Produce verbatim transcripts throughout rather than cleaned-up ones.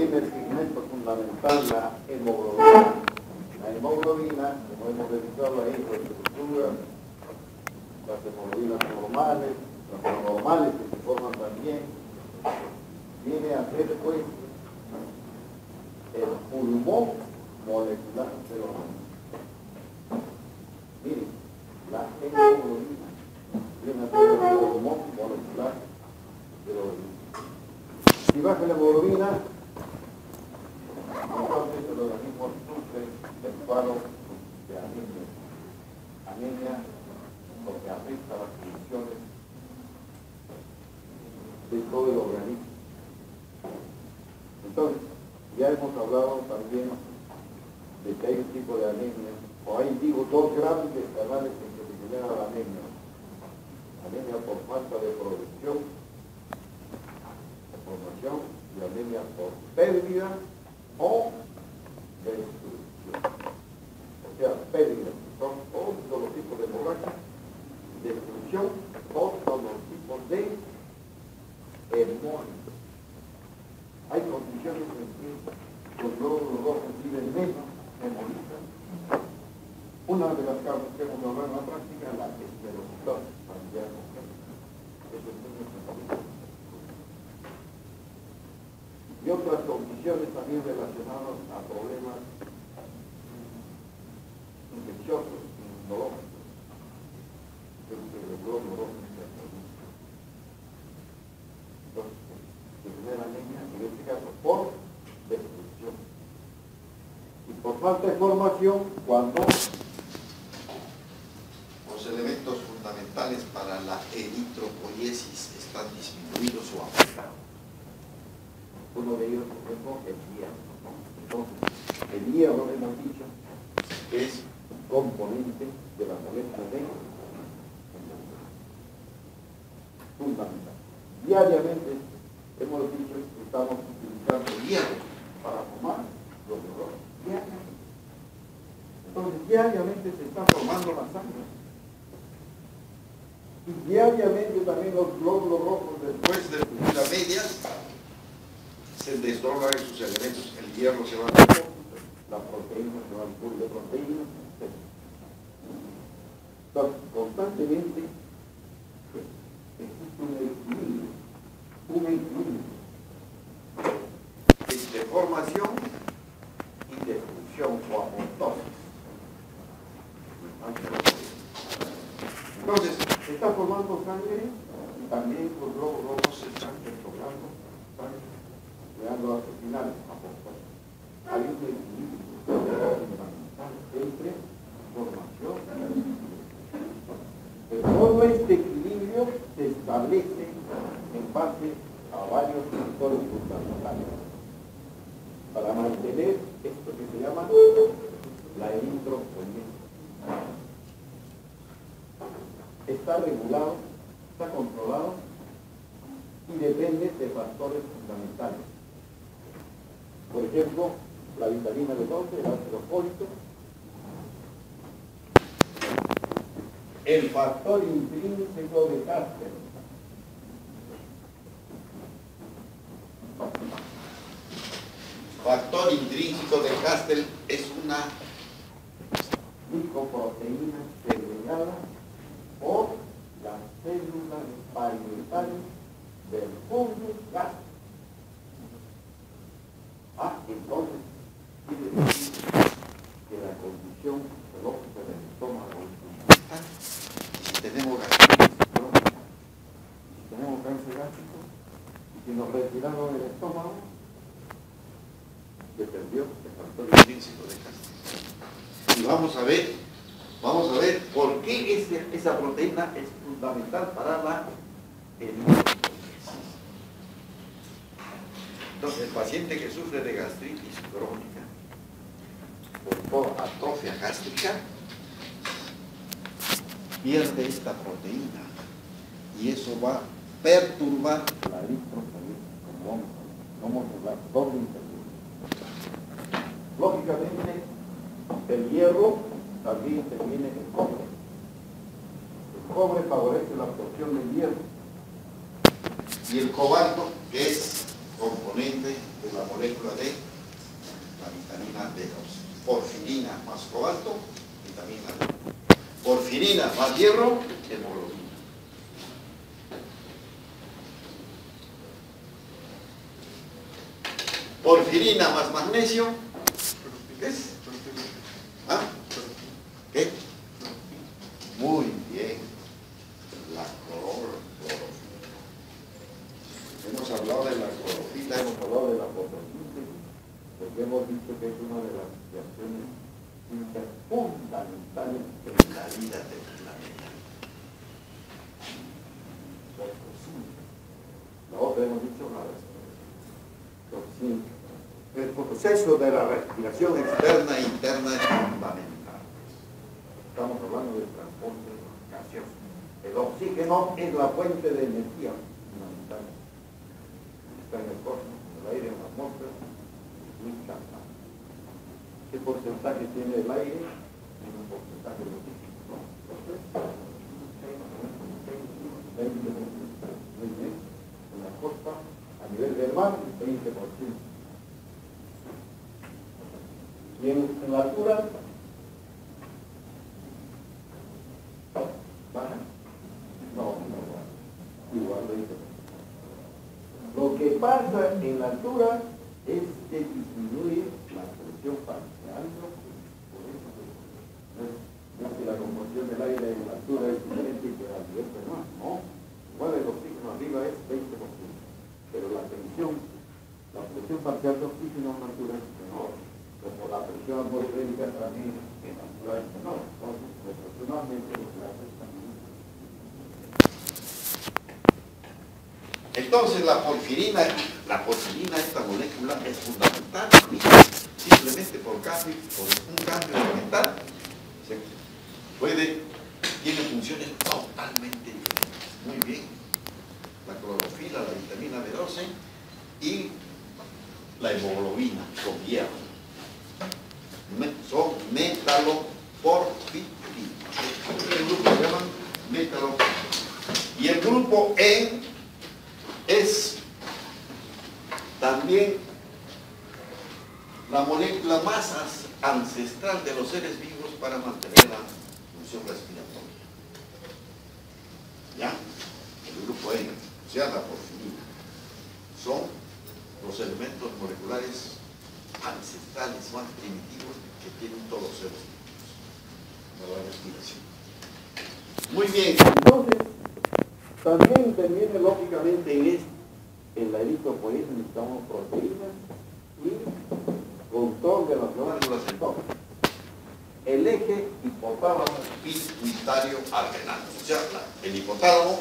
primer pigmento fundamental, la hemoglobina. La hemoglobina, como hemos dedicado a infraestructura, las hemoglobinas normales, las anormales que se forman también, viene a ser pues el pulmón molecular del organismo. Miren, la hemoglobina viene a ser el pulmón molecular del organismo. Si baja la hemoglobina, entonces el organismo sufre el cuadro de anemia. Anemia porque afecta las funciones de todo el organismo. Entonces, ya hemos hablado también de que hay un tipo de anemia, o hay, digo, dos grandes canales en que se genera la anemia. Anemia por falta de producción, formación, y anemia por pérdida o destrucción. O sea, pérdida, son todos los tipos de hemorragia, destrucción, todos los tipos de hemorragia. Hay condiciones en que los glóbulos rojos viven menos, hemorizan. Una de las causas que hemos hablado en la práctica es la esclerosis familiar. Eso es muy importante. Y otras condiciones también relacionadas a problemas infecciosos, inmunológicos, que el glóbulo rojo se produce. Entonces, se genera anemia, en este caso, por destrucción. Y por falta de formación, cuando los elementos fundamentales para la eritropoiesis están disminuidos o afectados. Uno de ellos, por ejemplo, el hierro. Entonces, el hierro, hemos dicho, es componente de la molécula de fundamental. Diariamente, hemos dicho que estamos utilizando hierro para formar los glóbulos. Diariamente. Entonces, diariamente se está formando la sangre. Y diariamente también los glóbulos rojos, después de Después de su vida media, se desdoblan sus elementos, el hierro se va a la proteína se va al pool de proteínas, etcétera. Entonces, constantemente existe un equilibrio, un equilibrio de formación y destrucción o apoptosis. Entonces, se está formando sangre y también los glóbulos rojos se están desdoblando sangre, creando las finales apoptosis. Hay un equilibrio fundamental entre formación y destrucción. Pero todo este equilibrio se establece en base a varios factores fundamentales para mantener esto que se llama la eritropoiesis. Está regulado, está controlado y depende de factores fundamentales. Por ejemplo, la vitamina B doce, el ácido fólico, el factor intrínseco de Casper. factor intrínseco de Castel es una Glicoproteína segregada por las células parietales del fungus gástrico. Ah, entonces, quiere decir que la condición fisiológica del estómago es fundamental. si tenemos gastritis crónica, Si tenemos cáncer gástrico y si nos retiraron el estómago, se perdió el factor intrínseco de Castel. Y vamos a ver, vamos a ver por qué ese, esa proteína es fundamental para la eritropoiesis. Entonces, el paciente que sufre de gastritis crónica o por atrofia gástrica pierde esta proteína y eso va a perturbar la eritropoiesis, como vamos a ver, vamos a hablar doble interés. Lógicamente, el hierro también interviene en el cobre. El cobre favorece la absorción del hierro. y el cobalto, que es componente de la molécula de la vitamina B doce. Porfirina más cobalto, vitamina D. Porfirina más hierro, hemoglobina. Porfirina más magnesio, ¿qué es? ¿Ah? ¿Qué? Muy bien, la clorofila. Hemos hablado de la clorofila, hemos hablado de la fotosíntesis, porque hemos visto que es una de las reacciones fundamentales en la vida del planeta. Fotosíntesis. La otra hemos dicho la fotosíntesis. El proceso de la respiración externa e interna es fundamental. Estamos hablando del transporte gaseoso. El oxígeno es la fuente de energía fundamental. Está en el cosmos, en el aire, en la atmósfera, muy cansado. ¿Qué porcentaje tiene el aire? Tiene un porcentaje de oxígeno, ¿no? veinte por ciento. Muy bien. En la costa, a nivel del mar, veinte por ciento. Y en, en la altura, ¿baja? No, no baja. Igual veinte por ciento. Lo que pasa en la altura es que disminuye la presión parcial. Por eso, no es que la composición del aire en la altura es diferente que a nivel del mar, no. Igual el oxígeno arriba es veinte por ciento, pero la tensión, la presión parcial de oxígeno en la altura es menor, como la presión atmosférica también en la altura es menor. Entonces, proporcionalmente lo que hace es también. Entonces la porfirina, la porfirina, esta molécula es fundamental, simplemente por, cambio, por un cambio elemental, se puede, tiene funciones totalmente diferentes. Muy bien, la clorofila, la vitamina B doce y la hemoglobina con hierro. Son metaloporfirinas. El grupo se llama metaloporfirinas. Y el grupo E es también la molécula más ancestral de los seres vivos para mantener la función respiratoria. ¿Ya? El grupo E, o sea, la porfirina, son los elementos moleculares ancestrales más primitivos que tienen todos los seres vivos para la respiración. Muy bien, entonces también interviene lógicamente en esto, en la eritropoietina necesitamos proteínas y control de las glándulas endógenas. El eje hipotálamo pituitario adrenal, o sea, el hipotálamo,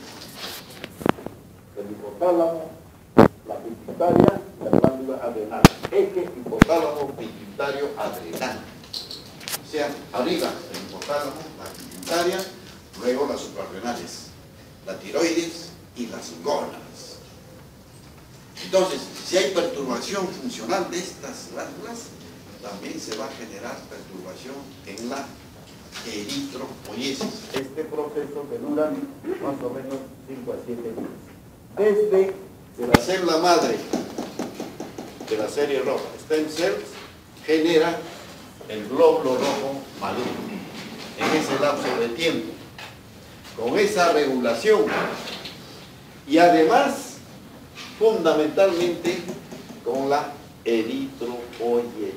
el hipotálamo, la pituitaria, la glándula adrenal. Eje hipotálamo pituitario adrenal. O sea, arriba el hipotálamo, la pituitaria, luego las suprarrenales, la tiroides y las gónadas. Entonces, si hay perturbación funcional de estas glándulas, también se va a generar perturbación en la eritropoiesis. Este proceso que dura más o menos cinco a siete días. Desde que la célula madre de la serie roja, stem cells, genera el glóbulo rojo maduro en ese lapso de tiempo, con esa regulación y además fundamentalmente con la eritropoietina.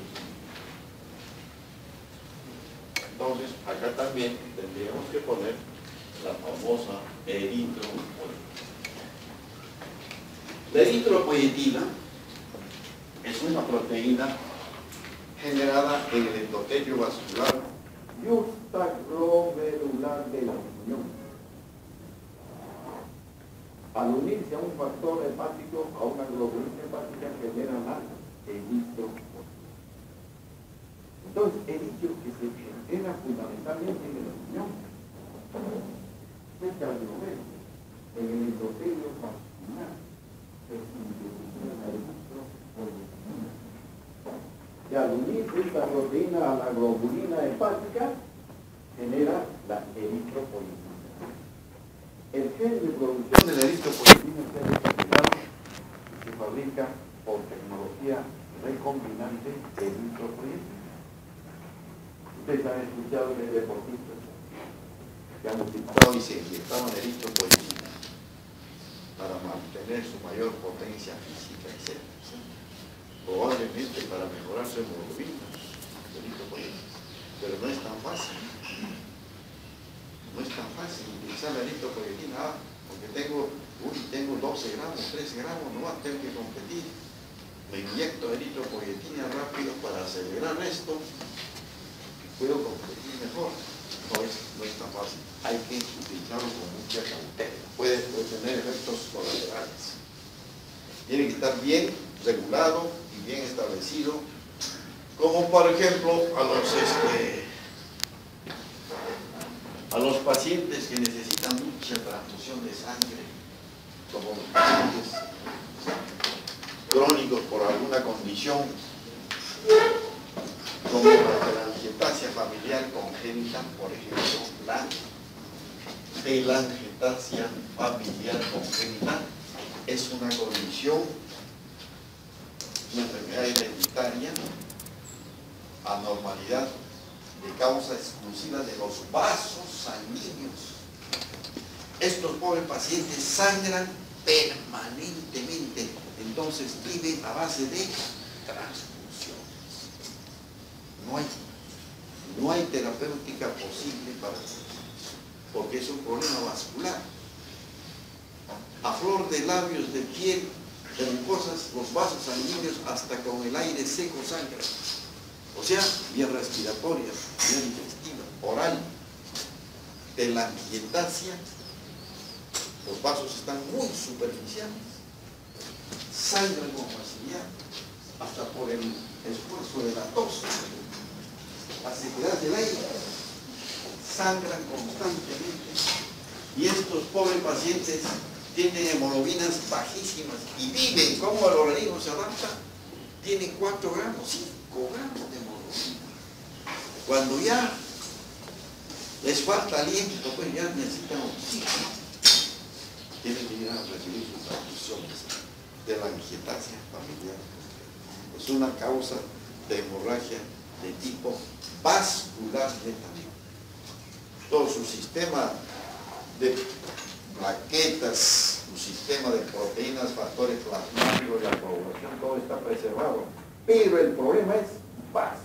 Entonces acá también tendríamos que poner la famosa eritropoietina. La eritropoietina es una proteína generada en el endotelio vascular justaglomerular de la riñón. Al unirse a un factor hepático, a una globulina hepática, genera la eritropoietina. Entonces, he dicho que se genera fundamentalmente en el riñón. Es cardiovascular, en el endotelio vascular, se sintetiza la eritropoietina. Y al unirse esta proteína a la globulina hepática, genera la eritropoietina. El gen de producción de la eritropoietina está determinado y se fabrica diagnostica por tecnología recombinante eritropoyetina. Ustedes han escuchado de deportistas que han utilizado y se inyectaban eritropoyetina para mantener su mayor potencia física, etcétera, etcétera. Probablemente para mejorar su hemoglobina, eritropoyetina. Pero no es tan fácil. No es tan fácil utilizar la eritropoyetina, ah, porque tengo, uy, tengo doce gramos, trece gramos, no más, tengo que competir. Me inyecto eritropoyetina rápido para acelerar esto y puedo competir mejor. No es, no es tan fácil. Hay que utilizarlo con mucha cautela. Puede, puede tener efectos colaterales. Tiene que estar bien regulado y bien establecido, como por ejemplo a los este, a los pacientes que necesitan mucha transfusión de sangre, como los pacientes crónicos por alguna condición, como la telangiectasia familiar congénita, por ejemplo, la telangiectasia familiar congénita es una condición, una enfermedad hereditaria, anormalidad de causa exclusiva de los vasos sanguíneos. Estos pobres pacientes sangran permanentemente, entonces viven a base de transfusiones. No hay, no hay terapéutica posible para eso, porque es un problema vascular. A flor de labios, de piel, de mucosas, los vasos sanguíneos hasta con el aire seco sangran. O sea, vía respiratoria, vía digestiva, oral. Telangiectasia, los vasos están muy superficiales, sangran con facilidad, hasta por el esfuerzo de la tos, la sequedad del aire, sangran constantemente. Y estos pobres pacientes tienen hemoglobinas bajísimas y viven. ¿Cómo el organismo se adapta? Tiene cuatro gramos, cinco gramos de hemoglobina. Cuando ya les falta aliento, pues ya necesitan oxígeno, tienen que ir a recibir sus transfusiones de la telangiectasia familiar. Es una causa de hemorragia de tipo vascular netamente. Todo su sistema de plaquetas, su sistema de proteínas, factores plasmáticos de la coagulación, todo está preservado. Pero el problema es vascular.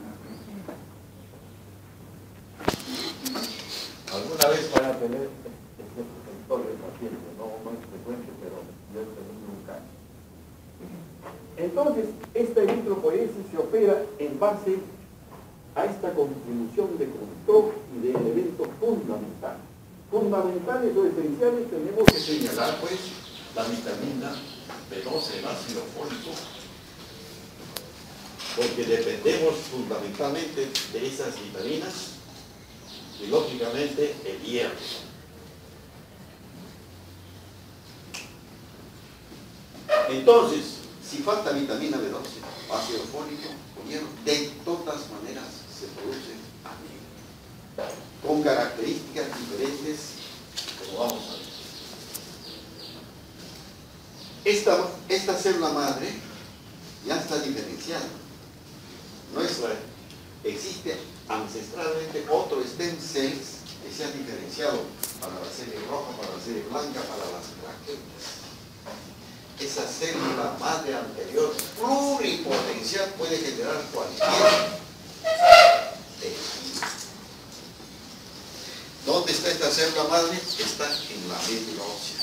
Alguna vez van a tener este sector de paciente, no, no es frecuente, pero yo he tenido un caso. Entonces, esta eritropoiesis se opera en base a esta contribución de control y de elementos fundamentales. Fundamentales o esenciales tenemos que señalar, pues, la vitamina B doce, el ácido fólico, porque dependemos fundamentalmente de esas vitaminas y, lógicamente, el hierro. Entonces, si falta vitamina B doce, ácido fólico o hierro, de todas maneras se produce anemia, con características diferentes, como vamos a ver. Esta, esta célula madre ya está diferenciada. Nuestra, existe ancestralmente otro stem cells que se ha diferenciado para la serie roja, para la serie blanca, para las plaquetas. Esa célula madre anterior pluripotencial puede generar cualquier tejido. ¿Dónde está esta célula madre? Está en la médula ósea.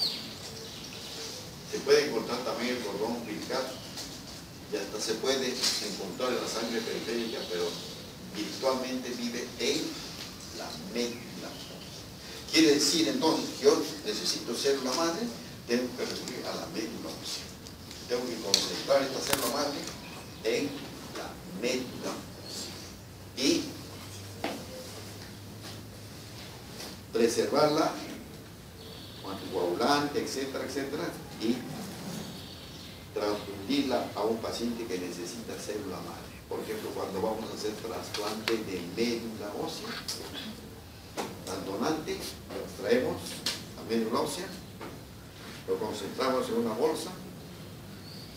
Se puede encontrar también el cordón umbilical y hasta se puede encontrar en la sangre periférica, pero virtualmente vive en la médula ósea. Quiere decir entonces que yo necesito célula madre, tengo que recurrir a la médula ósea. Tengo que concentrar esta célula madre en la médula ósea y preservarla, anticoagulante, etcétera, etcétera, y transfundirla a un paciente que necesita célula madre. Por ejemplo, cuando vamos a hacer trasplante de médula ósea, al donante lo extraemos a médula ósea, lo concentramos en una bolsa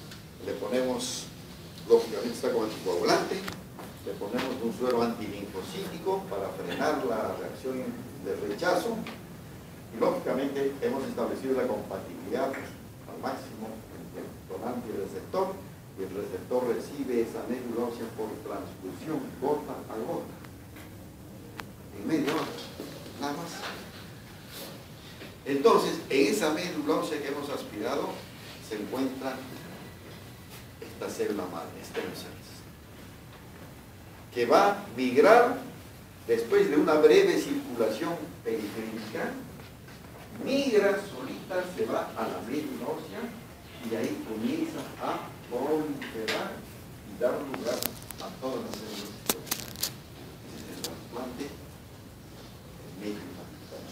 le ponemos, lógicamente está como anticoagulante, le ponemos un suero antilinfocítico para frenar la reacción de rechazo y lógicamente hemos establecido la compatibilidad al máximo entre el donante y el receptor, y el receptor recibe esa médula ósea por transfusión gota a gota en media hora, nada más. Entonces, en esa médula ósea que hemos aspirado se encuentra esta célula madre, stem cells, que va a migrar después de una breve circulación periférica, migra solita, se va a la médula ósea y ahí comienza a proliferar y dar lugar a todas las células. Este es el trasplante de médula ósea.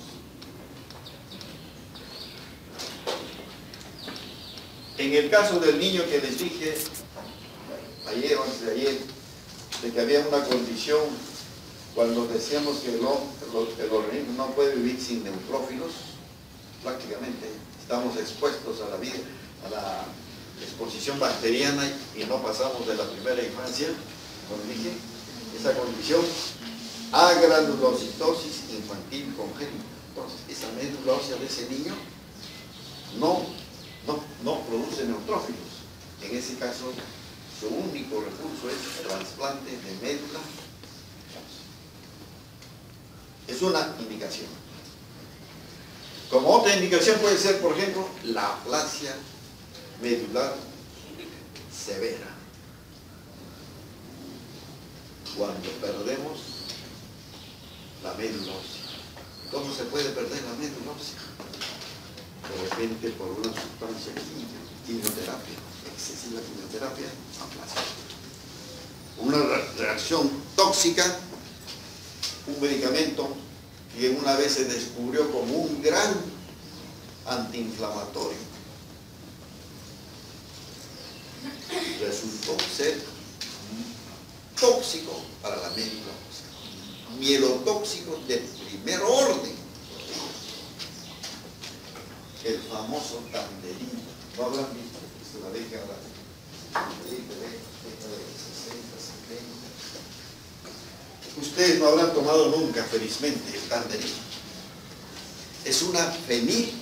En el caso del niño que les dije ayer o antes de ayer, de que había una condición cuando decíamos que el, el, el organismo no puede vivir sin neutrófilos, prácticamente estamos expuestos a la vida, a la exposición bacteriana y no pasamos de la primera infancia, como dije, esa condición agranulocitosis infantil congénita. Entonces, esa médula ósea de ese niño no, no, no produce neutrófilos. En ese caso, su único recurso es trasplante de médula ósea. Es una indicación. Como otra indicación puede ser, por ejemplo, la aplasia medular severa. Cuando perdemos la médula ósea. ¿Cómo se puede perder la médula ósea? De repente por una sustancia química, quimioterapia, excesiva quimioterapia, aplasia. Una reacción tóxica, un medicamento que una vez se descubrió como un gran antiinflamatorio, resultó ser tóxico para la médula ósea, mielotóxico de primer orden, el famoso tanderino. ¿No habrán visto? Se la deja ahora. Ustedes no habrán tomado nunca, felizmente, el tanderino. Es una fenilbutasona.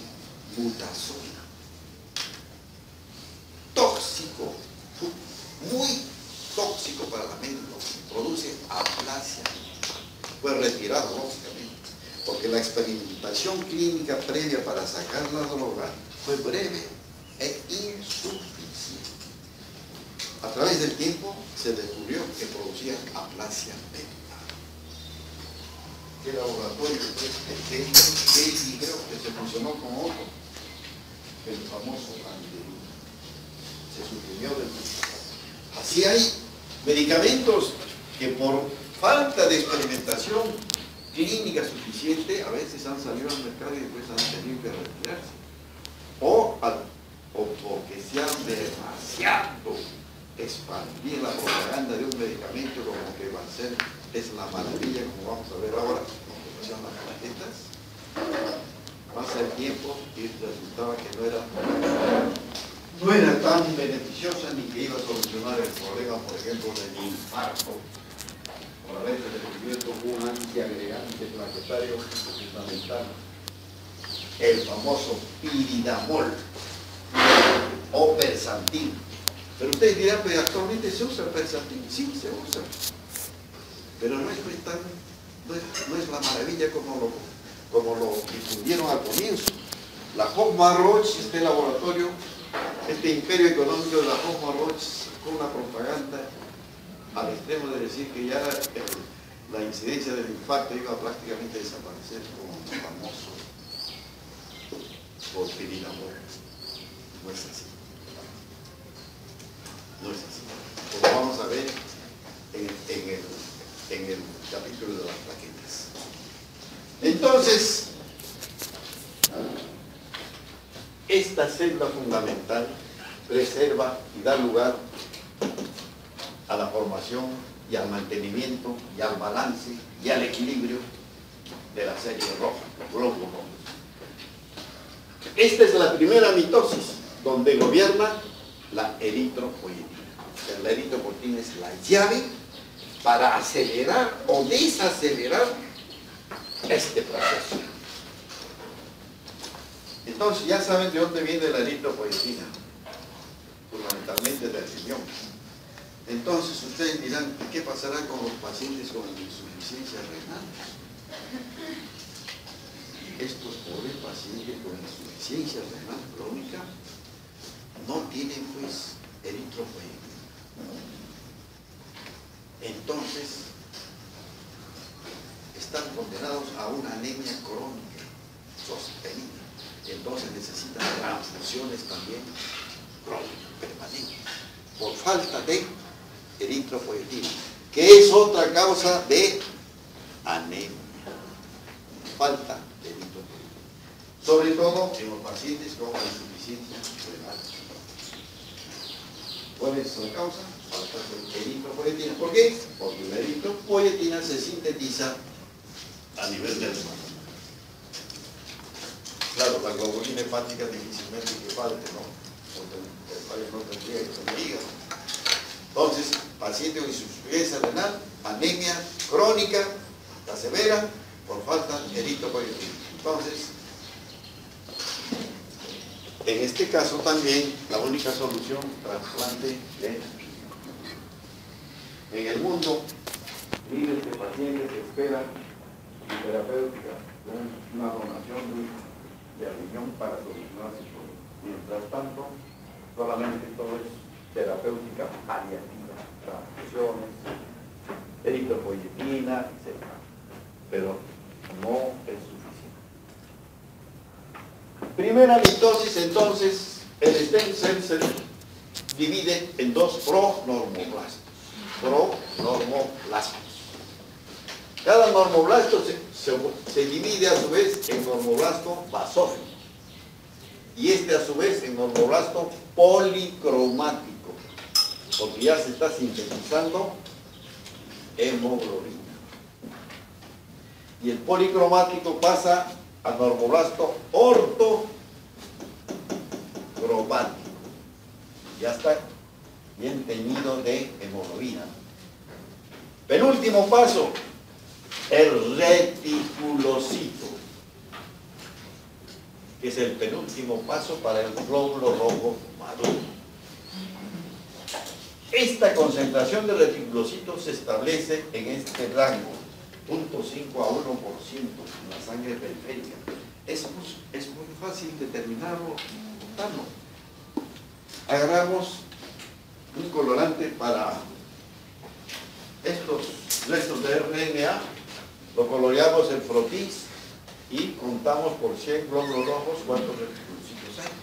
Tóxico, muy tóxico para la médula, produce aplasia. Fue retirado, lógicamente, porque la experimentación clínica previa para sacar la droga fue breve e insuficiente. A través del tiempo se descubrió que producía aplasia médula. ¿Qué laboratorio? Que creo que se funcionó con otro, el famoso tanderino. Se suprimió del mundo. Así hay medicamentos que por falta de experimentación clínica suficiente a veces han salido al mercado y después han tenido que retirarse. O, al, o porque se han demasiado expandido la propaganda de un medicamento como que va a ser, es la maravilla, como vamos a ver ahora, como que son las tarjetas. Pasa el tiempo y resultaba que no era no era tan beneficiosa ni que iba a solucionar el problema, por ejemplo, del infarto, por haberse descubierto un antiagregante plaquetario fundamental, el famoso piridamol o persantin. Pero ustedes dirán, pero actualmente se usa el persantin. Sí, se usa, pero no es, tan, no es, no es la maravilla como lo, como lo difundieron al comienzo. La Hoffmann-Roche, este laboratorio, este imperio económico de la Hoffmann-Roche, con una propaganda al extremo de decir que ya eh, la incidencia del infarto iba a prácticamente desaparecer con el famoso porfirinamol. No es así. No es así. Como vamos a ver en, en, el, en el capítulo de las plaquetas. Entonces, esta célula fundamental preserva y da lugar a la formación y al mantenimiento y al balance y al equilibrio de la serie roja, glóbulos rojos. Esta es la primera mitosis, donde gobierna la eritropoyetina. O sea, la eritropoyetina es la llave para acelerar o desacelerar este proceso. Entonces ya saben de dónde viene la eritropoyetina, fundamentalmente del riñón. Entonces ustedes dirán, ¿qué pasará con los pacientes con insuficiencia renal? Estos pobres pacientes con insuficiencia renal crónica no tienen pues eritropoyetina. Entonces están condenados a una anemia crónica sostenida. Entonces necesitan transfusiones también crónicas, permanentes, por falta de eritropoyetina, que es otra causa de anemia. Falta de eritropoyetina. Sobre todo en los pacientes con insuficiencia renal. ¿Cuál es la causa? Falta de eritropoyetina. ¿Por qué? Porque la eritropoyetina se sintetiza a nivel del riñón. Claro, la globulina hepática difícilmente que falte, ¿no? Porque no tendría que ser hígado. Entonces, paciente con insuficiencia renal, anemia crónica, la severa, por falta de eritropoyetina. Entonces, en este caso también, la única solución, trasplante de riñón. En el mundo, miles de pacientes esperan terapéutica, una donación de riñón para solucionar su problema. Mientras tanto, solamente todo es terapéutica paliativa, transfusiones, eritropoyetina, etcétera. Pero no es suficiente. Primera mitosis, entonces, el stem cell se divide en dos pronormoblastos. Pronormoblastos. Cada normoblasto se, se, se divide a su vez en normoblasto basófilo y este a su vez en normoblasto policromático, porque ya se está sintetizando hemoglobina. Y el policromático pasa a normoblasto ortocromático. Ya está bien teñido de hemoglobina. Penúltimo paso, el reticulocito, que es el penúltimo paso para el glóbulo rojo maduro. Esta concentración de reticulocitos se establece en este rango, cero punto cinco a uno por ciento en la sangre periférica. Es muy, es muy fácil determinarlo, notarlo. Agarramos un colorante para estos restos de R N A, lo coloreamos en frotis y contamos por cien glóbulos rojos cuántos reticulocitos hay.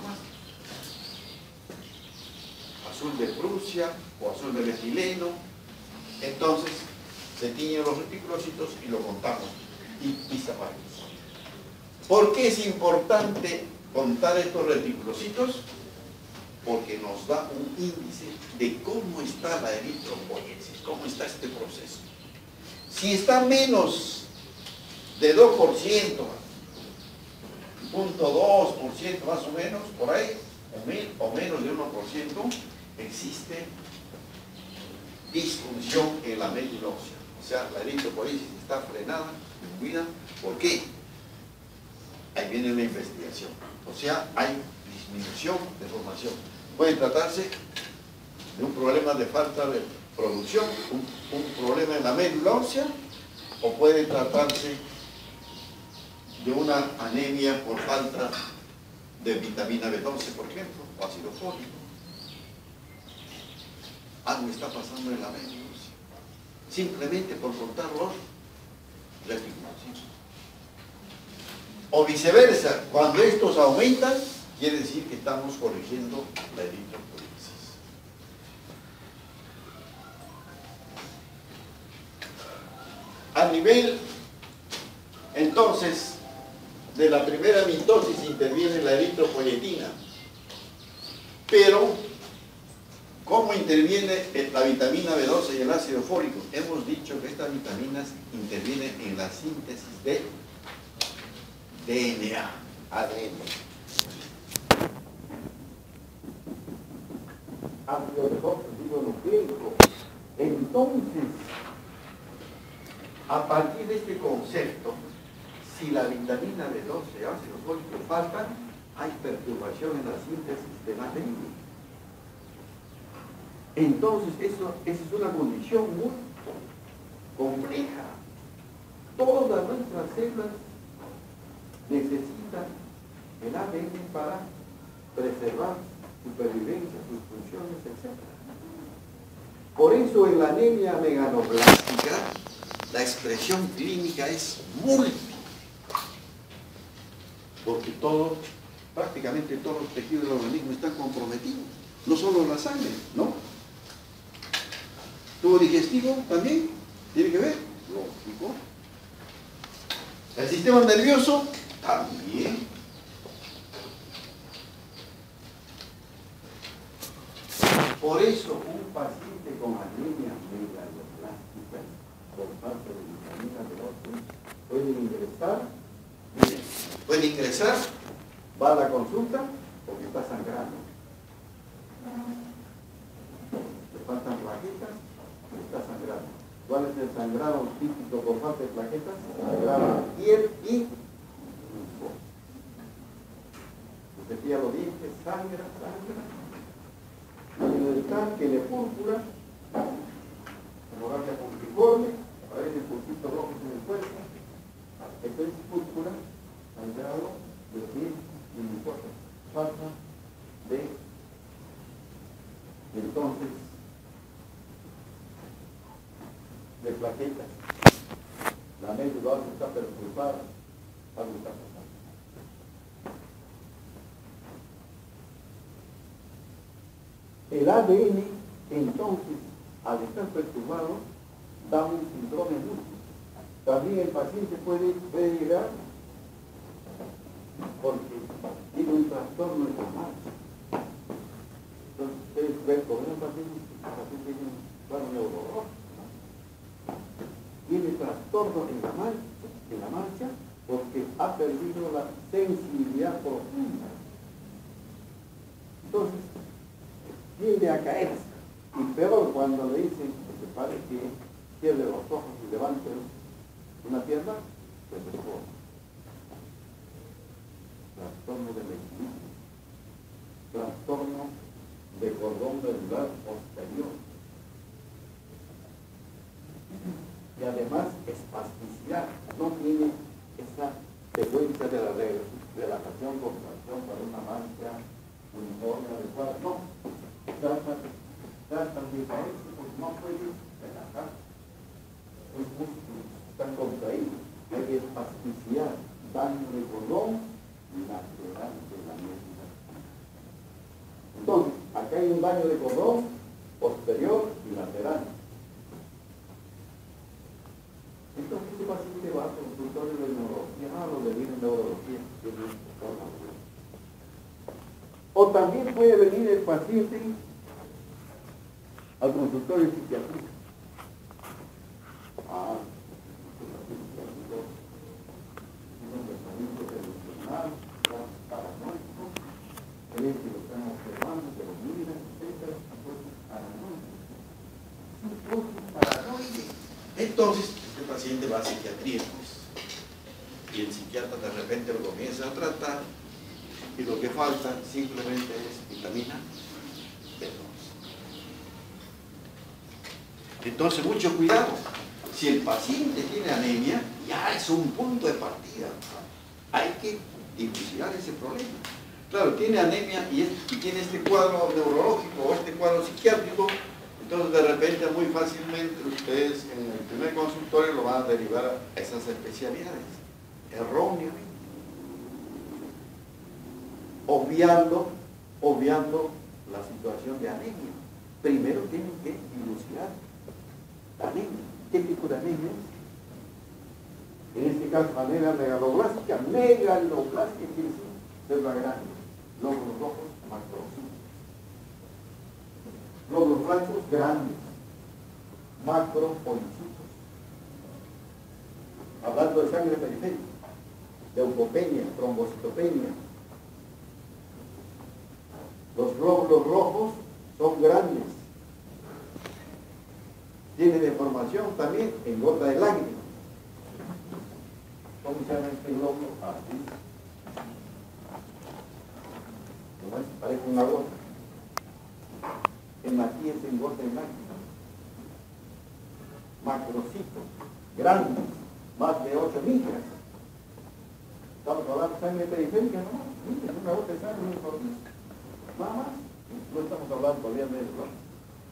Azul de Prusia o azul de metileno. Entonces se tiñen los reticulocitos y lo contamos y, y zapamos. ¿Por qué es importante contar estos reticulocitos? Porque nos da un índice de cómo está la eritropoiesis, cómo está este proceso. Si está menos de dos por ciento, cero punto dos por ciento más o menos, por ahí, o, me, o menos de uno por ciento, existe disfunción en la médula ósea. O sea, la eritropoiesis está frenada, disminuida. ¿Por qué? Ahí viene la investigación. O sea, hay disminución de formación. Puede tratarse de un problema de falta de producción, un, un problema en la médula ósea, o puede tratarse de una anemia por falta de vitamina B doce, por ejemplo, o ácido fólico. Algo está pasando en la médula ósea, simplemente por contar los reticulocitos. O viceversa, cuando estos aumentan, quiere decir que estamos corrigiendo la eritropoiesis. A nivel, entonces, de la primera mitosis interviene la eritropoyetina. Pero, ¿cómo interviene la vitamina B doce y el ácido fólico? Hemos dicho que estas vitaminas intervienen en la síntesis de D N A, A D N. ácido desoxirribonucleico. Entonces, a partir de este concepto, si la vitamina B doce y ácidos fólicos faltan, hay perturbación en la síntesis de la A D N. Entonces, eso, esa es una condición muy compleja. Todas nuestras células necesitan el A D N para preservar supervivencia, sus funciones, etcétera. Por eso en la anemia megaloblástica la expresión clínica es múltiple, porque todo, prácticamente todos los tejidos del organismo están comprometidos, no solo la sangre, ¿no? ¿Tubo digestivo también? ¿Tiene que ver? Lógico. ¿El sistema nervioso? También. Por eso un paciente con anemia megaloblástica por falta de vitamina B doce puede ingresar, miren, puede ingresar, va a la consulta porque está sangrando. Le faltan plaquetas, está sangrando. ¿Cuál es el sangrado típico por falta de plaquetas? Sangrado de piel y linfoma. Usted pilla los dientes, sangra, sangra. Y está que le púrpura, hemorragia puntiforme, aparecen puntitos rojos en el cuerpo. Esto es púrpura, sangrado de piel y linfoma. Falta de, entonces, de plaquetas. La médula está perturbada, algo está pasando. El A D N, entonces, al estar perturbado, da un síndrome múltiple. También el paciente puede, puede llegar porque tiene un trastorno en la marcha. Entonces, ustedes ven con un paciente, el paciente tiene un cuadro neurológico, ¿no? Tiene trastorno en la marcha, en la marcha porque ha perdido la sensibilidad profunda. Entonces, tiende a caerse. Y peor cuando le dicen que se pare, que cierre los ojos y levante una pierna, se desforma. Trastorno del equilibrio. Trastorno de cordón medular posterior. Y además espasticidad. No tiene esa secuencia de la relajación, contracción para una marcha uniforme adecuada. No. Tratan, tratan de caerse porque no pueden relajar. Los músculos están contraídos. Hay espasticidad, daño de cordón lateral de la médula. Entonces, acá hay un daño de cordón posterior y lateral. Entonces, este paciente va al consultorio de neurología, ah, lo de viene neurología, o también puede venir el paciente al consultorio psiquiátrico. Ah, un pensamiento delusional, paranoico, cree que lo están observando, que lo miran, etcétera, psicosis paranoica. Psicosis paranoide. Entonces, este paciente va a psiquiatría, pues, y el psiquiatra de repente lo comienza a tratar, y lo que falta simplemente es vitamina B doce. Entonces, mucho cuidado. Si el paciente tiene anemia, ya es un punto de partida. Hay que dilucidar ese problema. Claro, tiene anemia y, es, y tiene este cuadro neurológico o este cuadro psiquiátrico, entonces de repente muy fácilmente ustedes en el primer consultorio lo van a derivar a esas especialidades, erróneamente. Obviando, obviando la situación de anemia. Primero tienen que dilucidar la anemia. ¿Qué tipo de anemia es? En este caso, anemia megaloblástica. Megaloblástica quiere decir célula grande. Glóbulos rojos, macrocitos. Glóbulos blancos, grandes. Macropolicitos. Hablando de sangre periférica, leucopenia, trombocitopenia. Los glóbulos rojos son grandes. Tiene deformación también en gota de lágrima. ¿Cómo se llama este glóbulo? Así. Como es, parece una gota. En aquí es en gota de lágrima. Macrocitos, grandes, más de ocho micras. Estamos hablando de sangre periférica, ¿no? Es una gota de sangre, un informe. Nada más. No estamos hablando todavía de eso, ¿no?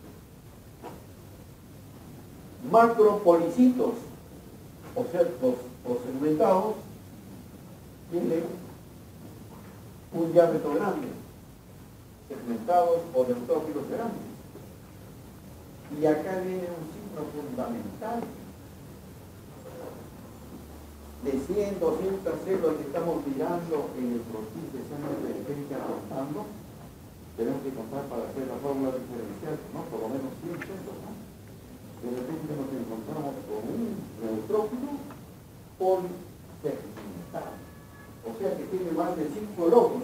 Macropolicitos, o sea, los, los segmentados, tienen un diámetro grande, segmentados o neutrófilos grandes. Y acá viene un signo fundamental. De cien, doscientas células que estamos mirando en el perfil de sangre periférica contando, tenemos que contar para hacer la fórmula diferencial, ¿no? Por lo menos cien células, ¿no? De repente nos encontramos con un neutrófilo polisegmentado, o sea que tiene más de cinco lóbulos.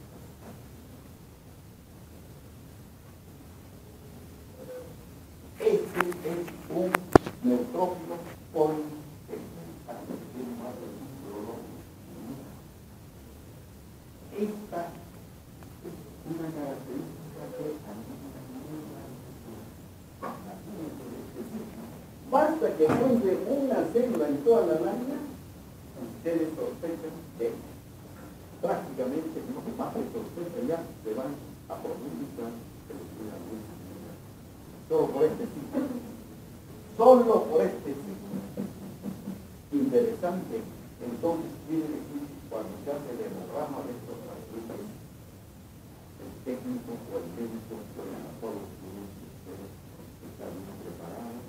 Este es un neutrófilo polisegmentado, tiene más de cinco lóbulos. Esta es una característica que a mí basta que encuentre una célula en toda la lámina, ustedes sospechan que prácticamente, no más de sospecha, ya se van a profundizar en la luz. Solo por este ciclo. Solo por este ciclo. Interesante. Entonces, quiere decir, cuando se hace el hemograma de estos pacientes, el técnico o el médico o el anatólogo está bien preparado.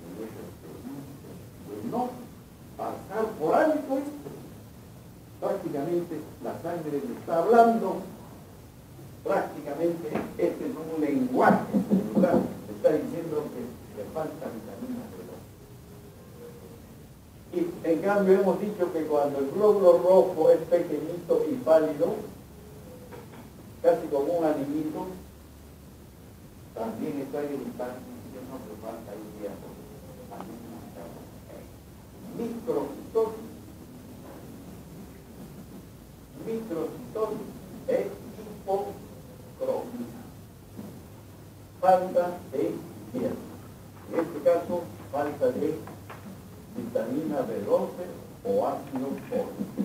De no pasar por alto esto. Prácticamente la sangre le está hablando, prácticamente este es un lenguaje celular, está diciendo que le falta vitamina D. Y en cambio hemos dicho que cuando el glóbulo rojo es pequeñito y pálido, casi como un animito, también está gritando que no le falta el diálogo. Microcitosis, microcitosis e hipocromia, falta de hierro. En este caso, falta de vitamina B doce o ácido fólico.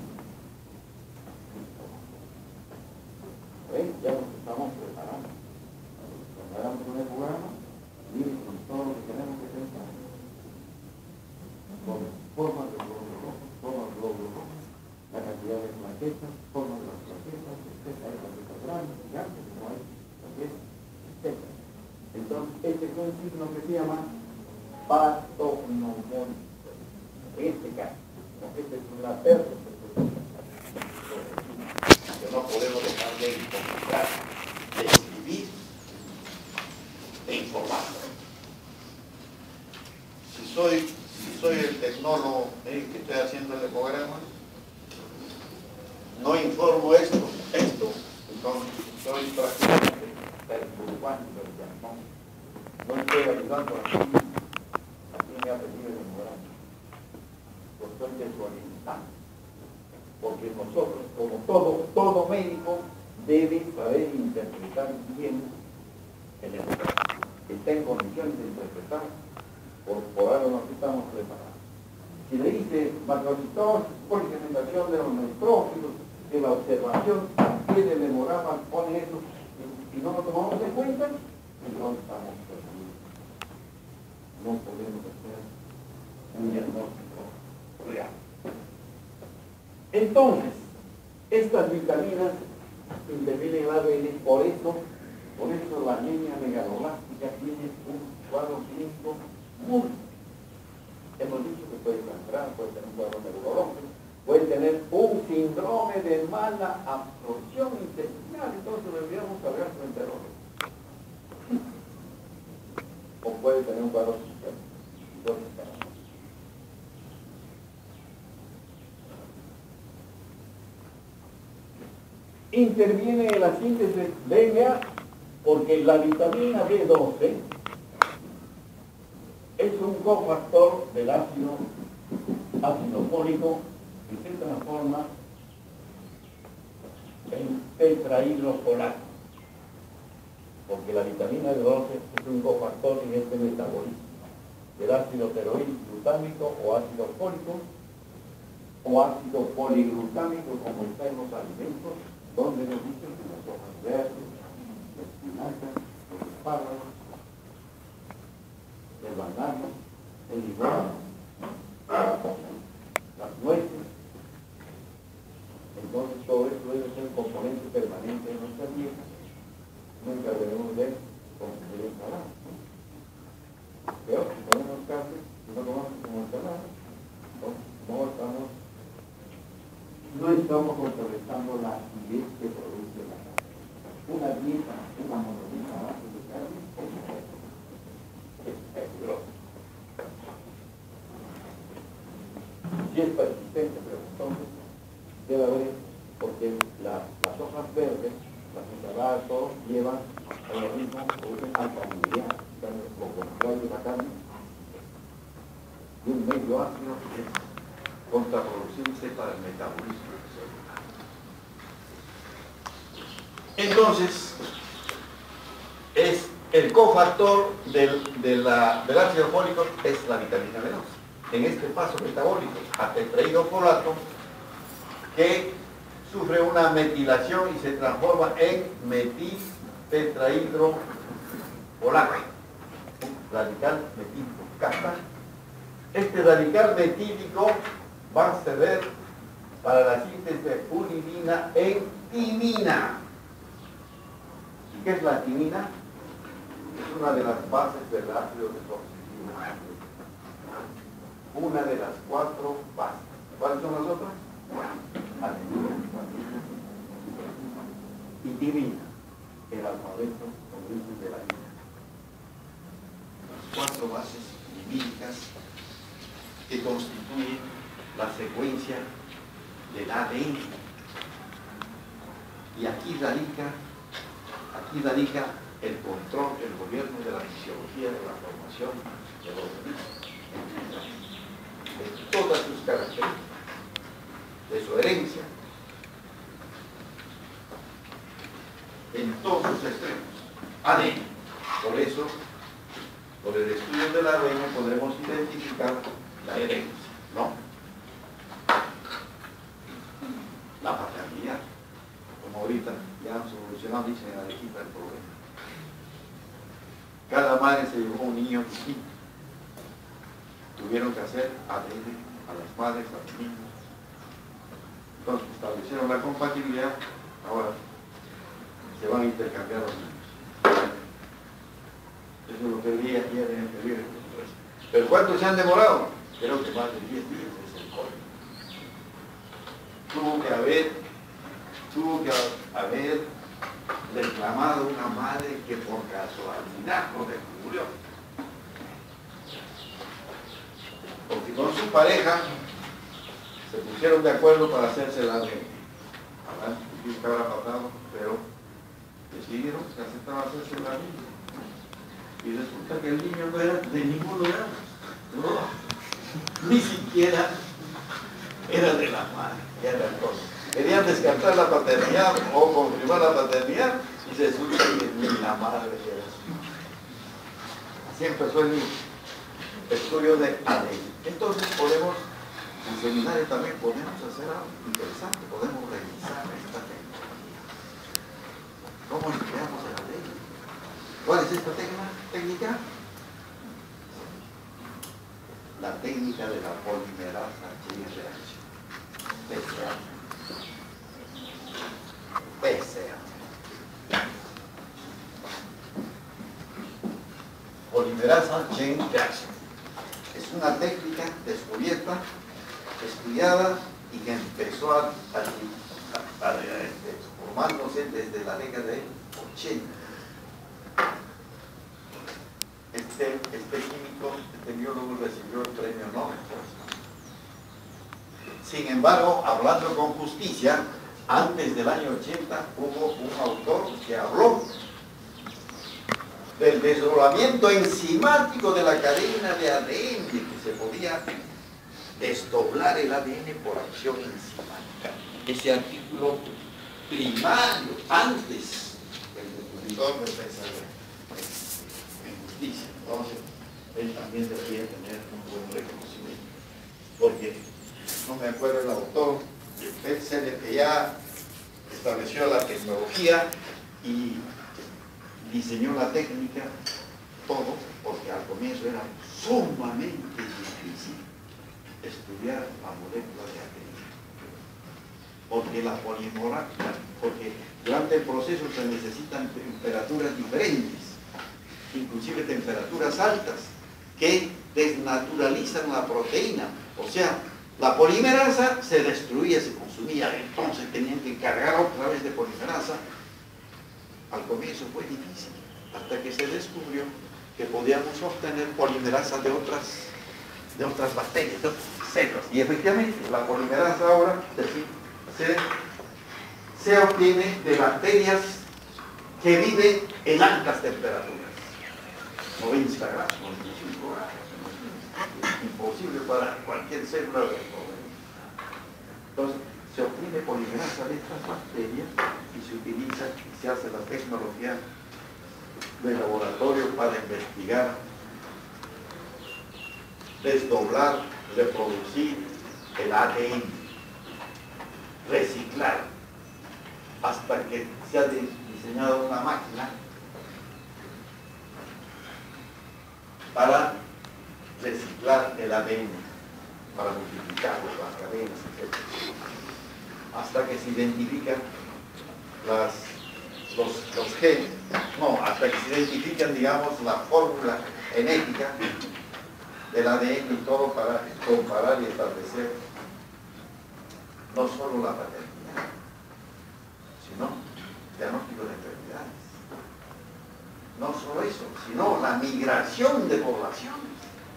¿Ven? Ya nos estamos preparando. Preparamos un programa y con todo lo que tenemos que pensar. Con formas de glóbulo rojo, formas de glóbulo rojo, la cantidad de plaquetas, formas de las plaquetas, etcétera. Hay plaquetas grandes, gigantes, no hay plaquetas, etcétera. Entonces, este es un signo que se llama patognomónico. En este caso, ¿no? Esta es una pérdida que no podemos dejar de encontrar, de escribir, de informar. Si soy soy el tecnólogo eh, que estoy haciendo el ecograma, no informo esto, esto, entonces soy prácticamente perturbando el diagnóstico. No estoy ayudando a quien me ha pedido el ecograma, lo estoy desorientando, porque nosotros, como todo, todo médico, debe saber interpretar bien el ecograma, que esté en condiciones de interpretar. Por, por algo nos estamos preparados. Si le dice macrocitosis, polisegmentación de los neutrófilos, de la observación, tiene el hemograma, pone eso, y, y no lo tomamos en cuenta, entonces estamos perdidos. No podemos hacer un diagnóstico real. Entonces, estas vitaminas intervienen en el A D N, por eso, por eso la anemia megaloblástica tiene un cuadro clínico múltiple. Hemos dicho que puede sangrar, puede tener un cuadro neurológico, puede tener un síndrome de mala absorción intestinal, entonces deberíamos cargar gastroenterólogo. O puede tener un cuadro sistémico. Interviene en la síntesis de D N A Porque la vitamina B doce es un cofactor del ácido, ácido fólico que se transforma en tetrahidrofolato. Porque la vitamina B doce es un cofactor en este metabolismo del ácido teroidoglutámico o ácido fólico o ácido poliglutámico, como está en los alimentos, donde nos dicen que las hojas verdes, la espinaca, los espárragos, el banano, el limón, las nueces. Entonces todo esto debe ser un componente permanente de nuestra dieta. Nunca debemos de consumir ensalada. Pero si comemos carne, si no comemos como ensalada, no, no estamos, no estamos contrarrestando la acidez que produce la carne. Una dieta, una monodieta a base de carne, es peligrosa. Si es persistente, pero entonces debe haber, porque la, las hojas verdes, las ensaladas, todos llevan a lo mismo, producen alcalinidad, lo contrario de la carne, y un medio ácido que es contraproducente para el metabolismo celular. Entonces, es el cofactor del, de la, del ácido fólico es la vitamina B doce. En este paso metabólico a tetrahidrofolato, que sufre una metilación y se transforma en metiltetrahidrofolato, radical metílico. Casta. Este radical metílico va a servir para la síntesis de uridina en timina. ¿Y qué es la timina? Es una de las bases del ácido desoxirribonucleico. Una de las cuatro bases. ¿Cuáles son las otras? Adenina, y timina, el alfabeto de la vida. Las cuatro bases lipídicas que constituyen la secuencia del A D N. Y aquí radica, aquí radica el control, el gobierno de la fisiología, de la formación del organismo, de todas sus características, de su herencia, en todos sus extremos. A D N. Por eso, por el estudio del A D N podemos identificar la herencia, ¿no? La paternidad, como ahorita ya han solucionado, dicen en Arequipa, el problema. Cada madre se llevó un niño distinto. Tuvieron que hacer A D N a las madres, a los niños. Entonces establecieron la compatibilidad, ahora se van a intercambiar los niños. Eso es lo que leí ayer en el periódico. ¿Pero cuántos se han demorado? Creo que más de diez días es el código. Tuvo que haber, tuvo que haber reclamado una madre que por casualidad lo descubrió. Porque con su pareja se pusieron de acuerdo para hacerse la ley. Habrán discutido que habrá pasado, pero decidieron que aceptaban hacerse la ley. Y resulta que el niño no era de ninguno de ambos. No, ni siquiera era de la madre, era de todo. Querían descartar la paternidad o confirmar la paternidad y se resulta que ni la madre era así. Así empezó el estudio de A D N. Entonces podemos, en seminario también podemos hacer algo interesante, podemos revisar esta tecnología. ¿Cómo empleamos el A D N? ¿Cuál es esta técnica? La técnica de la polimerasa chain reaction. P C A. P C A. Polimerasa chain reaction. Es una técnica descubierta, estudiada y que empezó a, a, a, a este, formándose desde la década de ochenta. Este, este químico, este biólogo recibió el premio Nobel. Sin embargo, hablando con justicia, antes del año ochenta hubo un autor que habló desdoblamiento enzimático de la cadena de A D N, que se podía desdoblar el A D N por acción enzimática. Ese artículo primario, antes del descubridor del pensamiento en justicia. Entonces, él también debería tener un buen reconocimiento, porque no me acuerdo el autor, él se le que ya estableció la tecnología y diseñó la técnica, todo, porque al comienzo era sumamente difícil estudiar la molécula de A D N, porque la polimora, porque durante el proceso se necesitan temperaturas diferentes, inclusive temperaturas altas, que desnaturalizan la proteína. O sea, la polimerasa se destruía, se consumía, entonces tenían que cargar otra vez de polimerasa. Al comienzo fue difícil, hasta que se descubrió que podíamos obtener polimerasa de otras, de otras bacterias, de otras células. Y efectivamente, la polimerasa ahora se, se obtiene de bacterias que viven en altas temperaturas, noventa grados, noventa y cinco grados. Es imposible para cualquier célula de reproducir. Entonces, se obtiene polimerasa de estas bacterias y se utiliza y se hace la tecnología de laboratorio para investigar, desdoblar, reproducir el A D N, reciclar, hasta que se ha diseñado una máquina para reciclar el A D N, para multiplicarlo, las cadenas, etcétera, hasta que se identifican las, los, los genes, no, hasta que se identifican, digamos, la fórmula genética del A D N y todo para comparar y establecer no solo la paternidad, sino diagnóstico de enfermedades. No solo eso, sino la migración de poblaciones.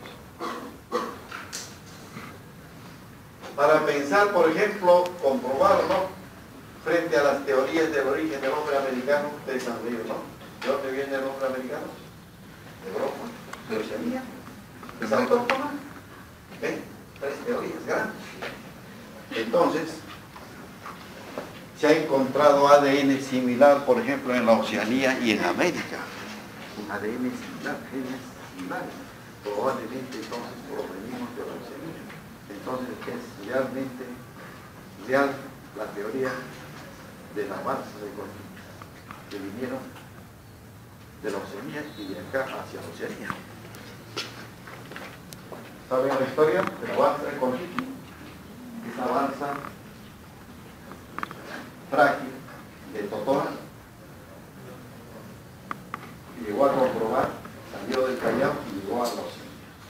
Para pensar, por ejemplo, comprobarlo frente a las teorías del origen del hombre americano, ustedes han leído, ¿no? ¿De dónde viene el hombre americano? De Europa, de Oceanía, de Sao Tomé. ¿Ven? Tres teorías grandes. Entonces, se ha encontrado A D N similar, por ejemplo, en la Oceanía y en América. Un A D N similar, genes similares. Probablemente entonces provenimos de la Oceanía. Entonces es realmente real la teoría del avance de conflictos que vinieron de la Oceanía y de acá hacia la Oceanía. ¿Saben la historia del avance de conflictos? Es avanza frágil de Totora, y llegó a comprobar, salió del Callao y llegó a la Oceanía.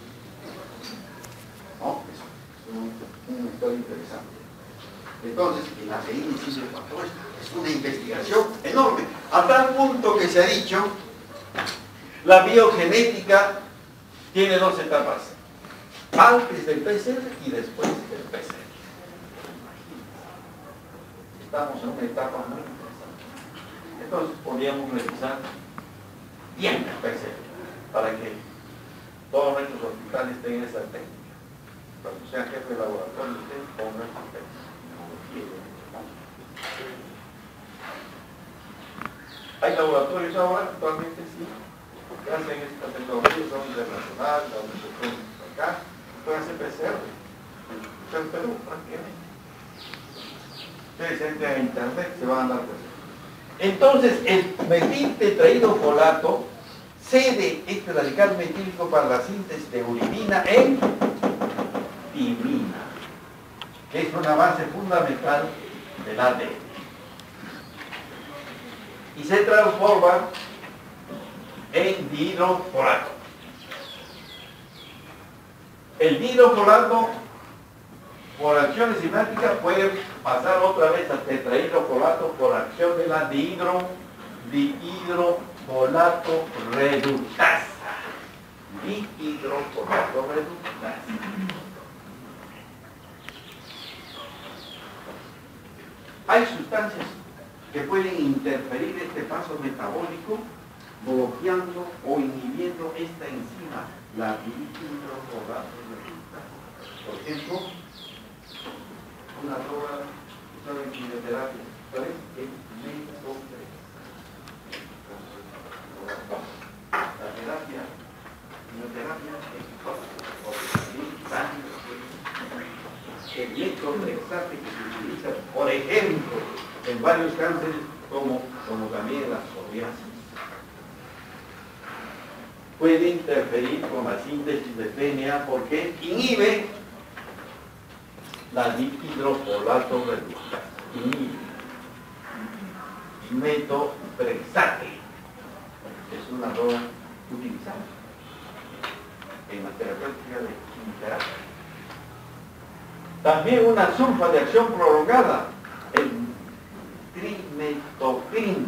¿No? Es una historia interesante. Entonces, el A D N sirve para todo esto. Es una investigación enorme, a tal punto que se ha dicho, la biogenética tiene dos etapas, antes del P C R y después del P C R. Estamos en una etapa muy interesante. Entonces, podríamos revisar bien el P C R para que todos nuestros hospitales tengan esa técnica. Cuando sea jefe de laboratorio, usted ponga su técnica. Hay laboratorios ahora, actualmente sí, que hacen esta tecnología, son internacionales, donde se pueden acá, pueden hacer P C R. En Perú, prácticamente. Ustedes entran a internet, se van a dar cuenta. Entonces, el metiltetraidofolato cede este radical metílico para la síntesis de uridina en timina, que es una base fundamental del A D N. Y se transforma en dihidrofolato. El dihidrofolato, por acción enzimática, puede pasar otra vez al tetrahidrofolato por acción de la dihidro, dihidrofolato reductasa. Dihidrofolato reductasa. Hay sustancias que pueden interferir este paso metabólico bloqueando o inhibiendo esta enzima, la dihidrofolasa. Por ejemplo, una droga usada en quimioterapia, ¿cuál es? El metotrexato. La terapia, quimioterapia es el metotrexato que se utiliza, por ejemplo, en varios cánceres como, como también la psoriasis. Puede interferir con la síntesis de P N A porque inhibe la dihidrofolato reductasa. Inhibe. Metotrexato es una droga utilizada en la terapéutica de quimioterapia. También una sulfa de acción prolongada, el trimethoprim.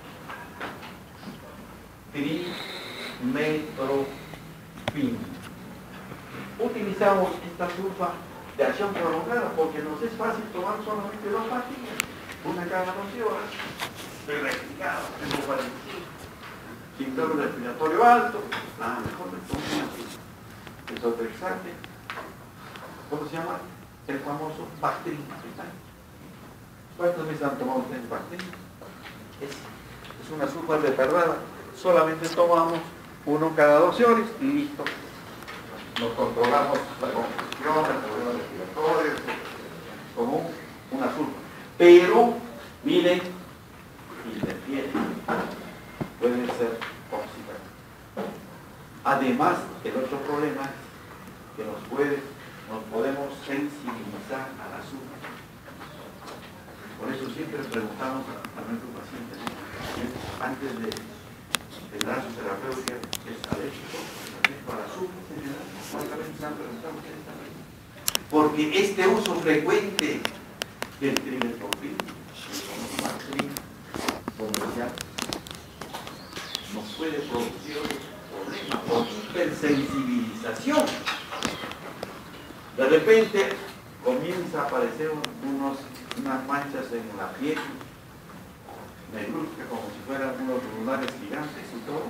Trimethoprim. Utilizamos esta sulfa de acción prolongada porque nos es fácil tomar solamente dos pastillas, una cada doce horas. Estoy resfriado, tengo cuarenta síndrome respiratorio alto, ah, mejor me tomo así. Metotrexato, ¿cómo se llama? El famoso Bactrim. ¿Cuántas veces han tomado ustedes Bactrim? Es, es una sulfa de verdad. Solamente tomamos uno cada doce horas y listo. Nos controlamos la congestión, el problema respiratorio, como una sulfa. Pero, miren, interfiere. Puede ser tóxica. Además, el otro problema es que nos puede, nos podemos sensibilizar al azúcar. Por eso siempre preguntamos a, a nuestros pacientes, ¿no? Antes de, de dar su terapéutica, ¿es alérgico? ¿Alérgico al azúcar? ¿Cuántas veces han preguntado ustedes también? Porque este uso frecuente del trimethoprim, el Bactrim comercial, nos puede producir otros problemas por hipersensibilización. De repente comienza a aparecer unos, unas manchas en la piel, negruzca, como si fueran unos lunares gigantes y todo.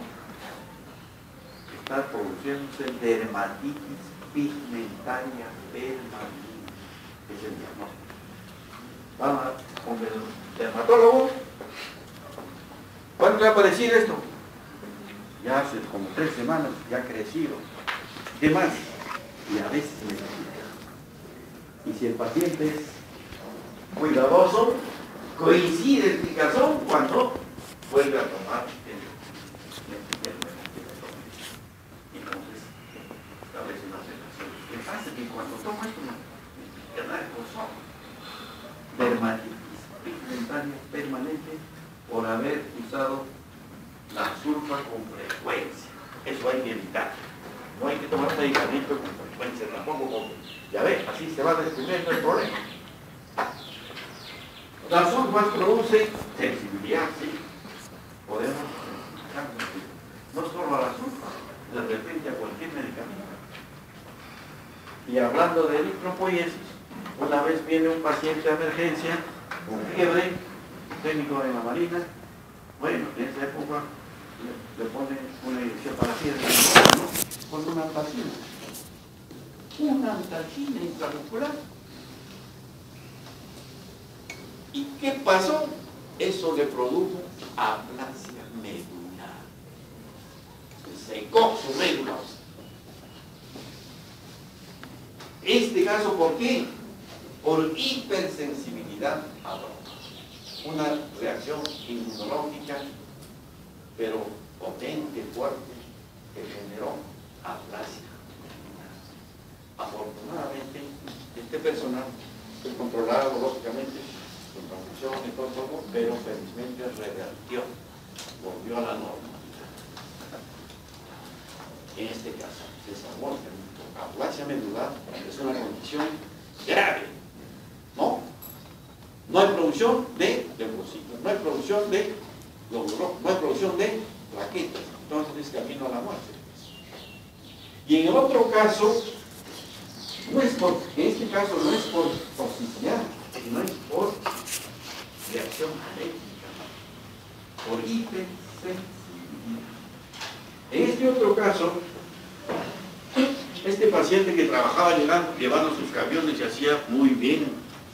Está produciéndose dermatitis pigmentaria permanente. Es el diagnóstico. Vamos con el dermatólogo. ¿Cuándo le va a aparecer esto? Ya hace como tres semanas, ya ha crecido. ¿Qué más? Y a veces me explica. Y si el paciente es cuidadoso, coincide el picazón cuando vuelve a tomar el, el, el medicamento. Entonces, establece una sensación. ¿Qué pasa? Que cuando toma esto, me da el corazón. Dermatitis pigmentaria permanente por haber usado la sulfa con frecuencia. Eso hay que evitar. No hay que tomar medicamento con frecuencia tampoco, porque ya ves, así se va descubriendo el problema. Las sulfas producen sensibilidad, sí. Podemos sensibilizarnos, no solo a la sulfa, de repente a cualquier medicamento. Y hablando de eritropoiesis, una vez viene un paciente de emergencia con fiebre, técnico de la Marina. Bueno, en esa época le, le ponen una inyección para fiebre, ¿no? Con una antacina. Una antacina intramuscular. ¿Y qué pasó? Eso le produjo aplasia medular. Se secó su médula. Este caso, ¿por qué? Por hipersensibilidad a drogas. Una reacción inmunológica, pero potente, fuerte, que generó aplasia. Afortunadamente, este personal fue controlado, lógicamente, con transfusión y todo, todo, pero felizmente revertió, volvió a la normalidad. En este caso, se salvó. Aplasia medular es una condición grave, ¿no? No hay producción de leucocitos, no hay producción de glóbulos, no hay producción de plaquetas, entonces es camino a la muerte. Y en el otro caso, no es por, en este caso no es por toxicidad, sino es por reacción alérgica, por hipersensibilidad. En este otro caso, este paciente que trabajaba llegando, llevando sus camiones y hacía muy bien,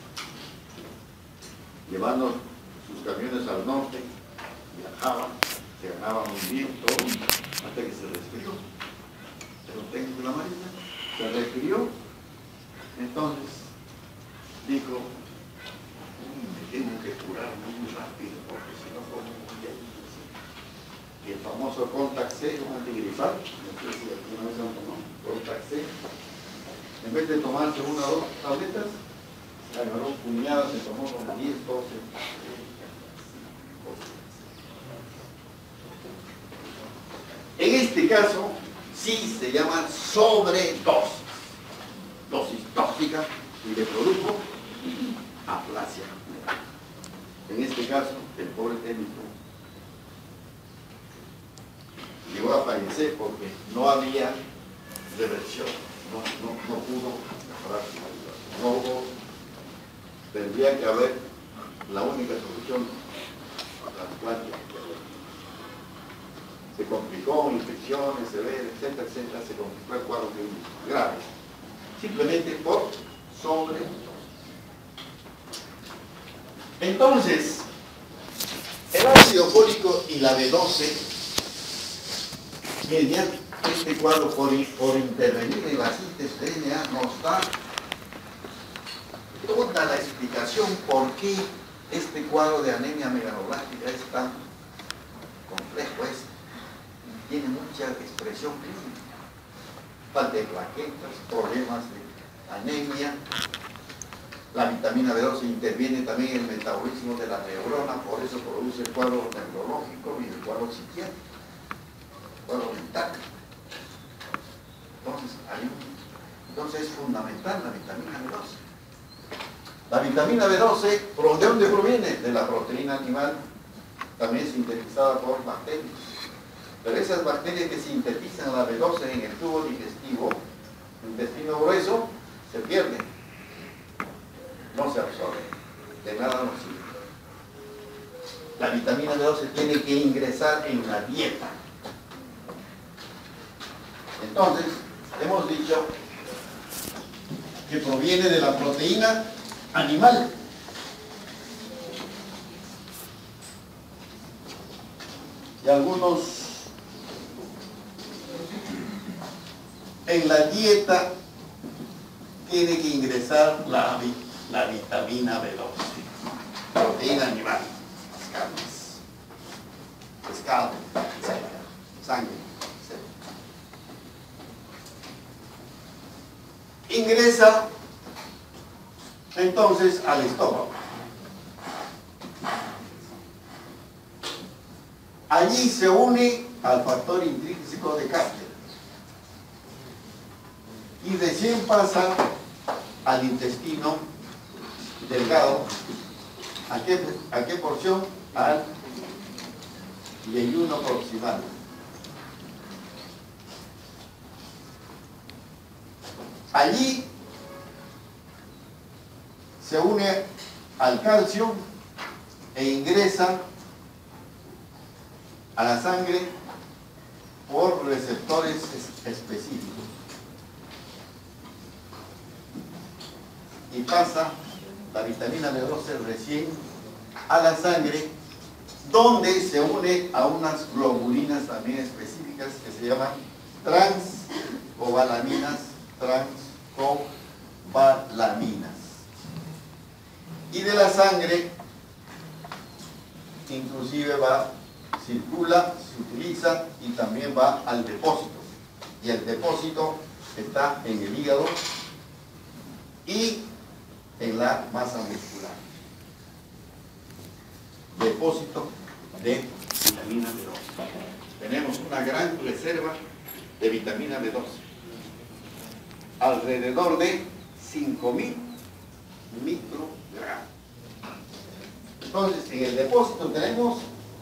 llevando sus camiones al norte, viajaba, se ganaba muy bien todo, hasta que se resfrió. Pero técnico de la Marina se resfrió. Entonces dijo, me tengo que curar muy rápido porque si no como muy bien. Y el famoso Contac-C, un antigripal, no sé si alguna vez lo tomó, Contac-C, en vez de tomarse una o dos tabletas, se agarró puñadas, se tomó como diez, doce. En este caso, sí se llama sobredosis, dosis tóxica, y le produjo aplasia. En este caso, el pobre técnico llegó a fallecer porque no había reversión, no, no, no pudo mejorar su vida. No hubo, tendría que haber la única solución, trasplante. Se complicó, infecciones severas, etcétera, etcétera, se complicó el cuadro clínico grave, simplemente por sobredosis. Entonces, el ácido fólico y la B doce, mediante este cuadro por, por intervenir en la síntesis de D N A, nos da toda la explicación por qué este cuadro de anemia megaloblástica es tan complejo, es, tiene mucha expresión clínica, falta de plaquetas, problemas de anemia. La vitamina B doce interviene también en el metabolismo de la neurona, por eso produce el cuadro neurológico y el cuadro psiquiátrico, el cuadro mental. Entonces, hay un, entonces es fundamental la vitamina B doce. La vitamina B doce, ¿de dónde proviene? De la proteína animal, también sintetizada por bacterias. Pero esas bacterias que sintetizan la B doce en el tubo digestivo, el intestino grueso, se pierden, no se absorben, de nada nos sirve. La vitamina B doce tiene que ingresar en la dieta. Entonces, hemos dicho que proviene de la proteína animal. Y algunos en la dieta tiene que ingresar la, la vitamina B doce, proteína animal, las carnes, pescado, etcétera, sangre, etcétera. Ingresa entonces al estómago. Allí se une al factor intrínseco de Kastler y recién pasa al intestino delgado. ¿A qué, a qué porción? Al yeyuno proximal. Allí se une al calcio e ingresa a la sangre por receptores específicos y pasa la vitamina B doce recién a la sangre, donde se une a unas globulinas también específicas que se llaman transcobalaminas, transcobalaminas. Y de la sangre inclusive va, circula, se utiliza y también va al depósito. Y el depósito está en el hígado y en la masa muscular. Depósito de vitamina B doce. Tenemos una gran reserva de vitamina B doce. Alrededor de cinco mil microgramos. Entonces, en el depósito tenemos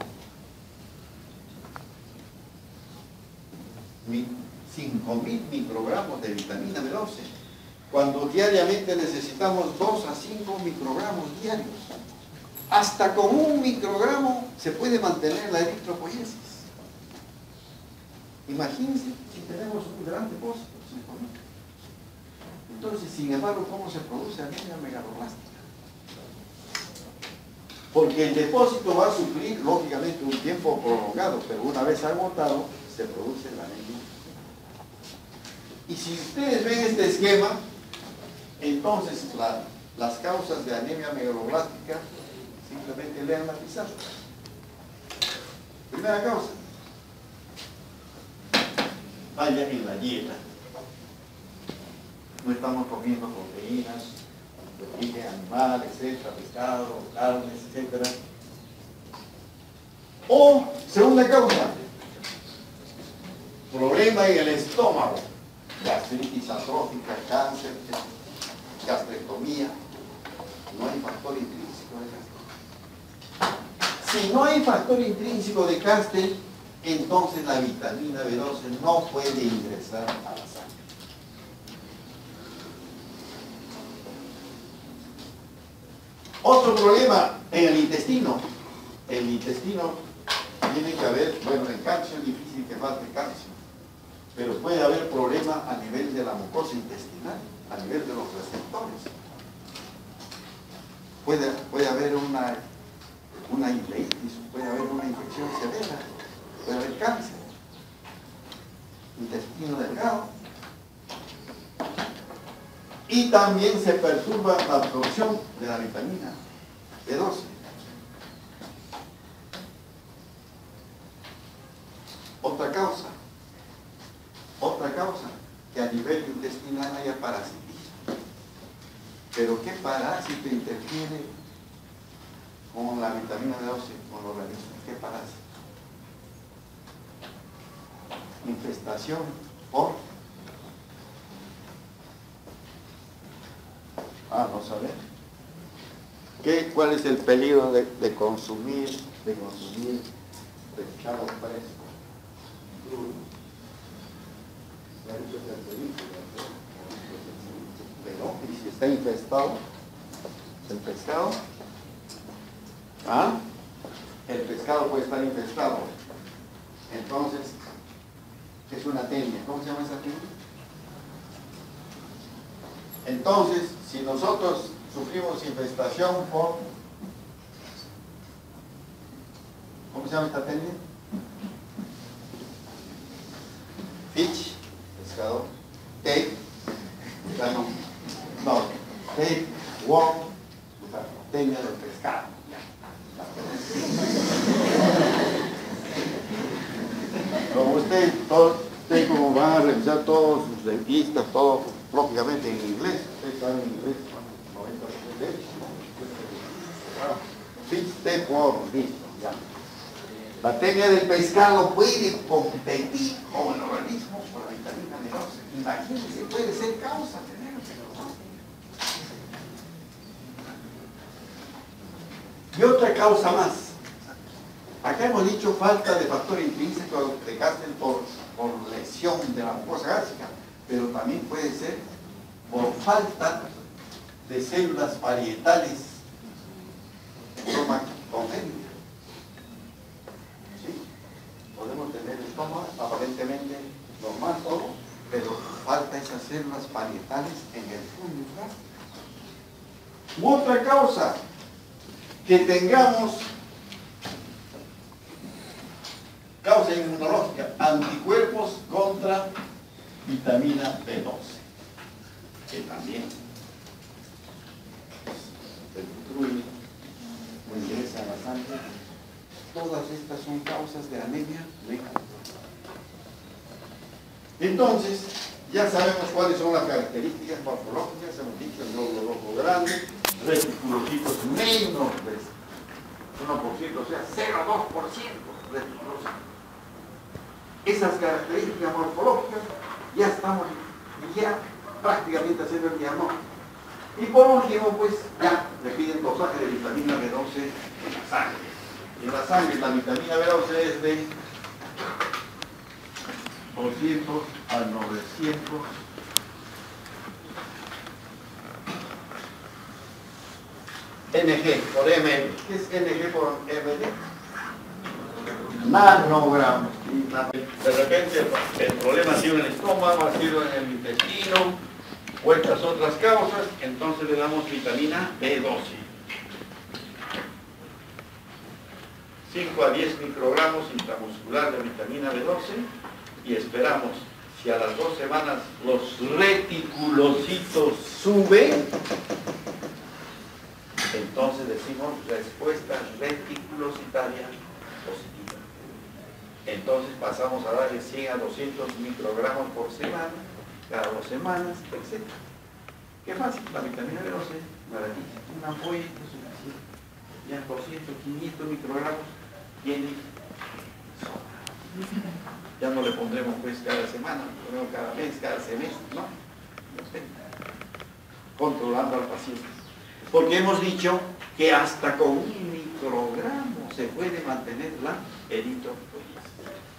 cinco mil microgramos de vitamina B doce, cuando diariamente necesitamos dos a cinco microgramos diarios. Hasta con un microgramo se puede mantener la eritropoiesis. Imagínense si tenemos un gran depósito, cinco mil. Entonces, sin embargo, ¿cómo se produce anemia megaloblástica? Porque el depósito va a sufrir, lógicamente, un tiempo prolongado, pero una vez agotado, se produce la anemia. Y si ustedes ven este esquema, entonces la, las causas de anemia megaloblástica, simplemente lean la pizarra. Primera causa, falla en la dieta. No estamos comiendo proteínas de origen animal, etcétera, pescado, carnes, etcétera. O, segunda causa, problema en el estómago, gastritis atrófica, cáncer, gastrectomía. No hay factor intrínseco de gasto. Si no hay factor intrínseco de gasto, entonces la vitamina B doce no puede ingresar a la sangre. Otro problema en el intestino. El intestino tiene que haber, bueno, en calcio es difícil que falte calcio, pero puede haber problema a nivel de la mucosa intestinal, a nivel de los receptores. Puede, puede haber una, una ileitis, puede haber una infección severa, puede haber cáncer, intestino delgado. Y también se perturba la absorción de la vitamina B doce. Otra causa, otra causa, que a nivel intestinal haya parasitismo. Pero ¿qué parásito interfiere con la vitamina B doce, con el organismo? ¿Qué parásito? Infestación por... Ah, no saber. ¿Qué, ¿Cuál es el peligro de, de consumir, de consumir pescado fresco? Pero, ¿y si está infestado el pescado? ¿Ah? El pescado puede estar infestado. Entonces, es una tenia. ¿Cómo se llama esa tenia? Entonces, si nosotros sufrimos infestación por... ¿Cómo se llama esta tenia? Fish, pescador. Tape, no, no, tape, worm, tenia del pescado. Como usted, todo, usted como van a revisar todos sus revistas, todo lógicamente en inglés, ustedes saben inglés, noventa por ciento. Fish, tape, worm, listo, ya. La tenia del pescado puede competir con el organismo por la vitamina B doce. Imagínense, puede ser causa tener el Y otra causa más. Acá hemos dicho falta de factor intrínseco de Castel por, por lesión de la mucosa gástrica, pero también puede ser por falta de células parietales en forma congénita. Podemos tener el estómago aparentemente normal todo, pero falta esas células parietales en el fondo gástrico. U otra causa, que tengamos causa inmunológica, anticuerpos contra vitamina B doce, que también se destruye o ingresa a la sangre. Todas estas son causas de anemia megaloblástica. Entonces, ya sabemos cuáles son las características morfológicas. Hemos dicho el glóbulo rojo grande, reticulocitos menos de uno por ciento, o sea, cero coma dos por ciento reticulocitos. Esas características morfológicas ya estamos ya prácticamente haciendo el diagnóstico. Y por último, pues ya le piden dosaje de vitamina B doce en la sangre. En la sangre la vitamina B doce es de doscientos a novecientos N G por ml. ¿Qué es N G por ml? Nanogramos. y la- de repente el, el problema ha sido en el estómago, ha sido en el intestino, o estas otras causas, entonces le damos vitamina B doce. cinco a diez microgramos intramuscular de vitamina B doce y esperamos. Si a las dos semanas los reticulocitos suben, entonces decimos respuesta reticulocitaria positiva. Entonces pasamos a darle cien a doscientos microgramos por semana, cada dos semanas, etcétera. Qué fácil, la vitamina B doce, maravilla. Una ampolla es suficiente. Ya doscientos, quinientos microgramos tiene sobra. Ya no le pondremos pues cada semana, le ponemos cada mes, cada semestre, no. No sé. Controlando al paciente. Porque hemos dicho que hasta con un microgramo se puede mantener la eritropoiesis.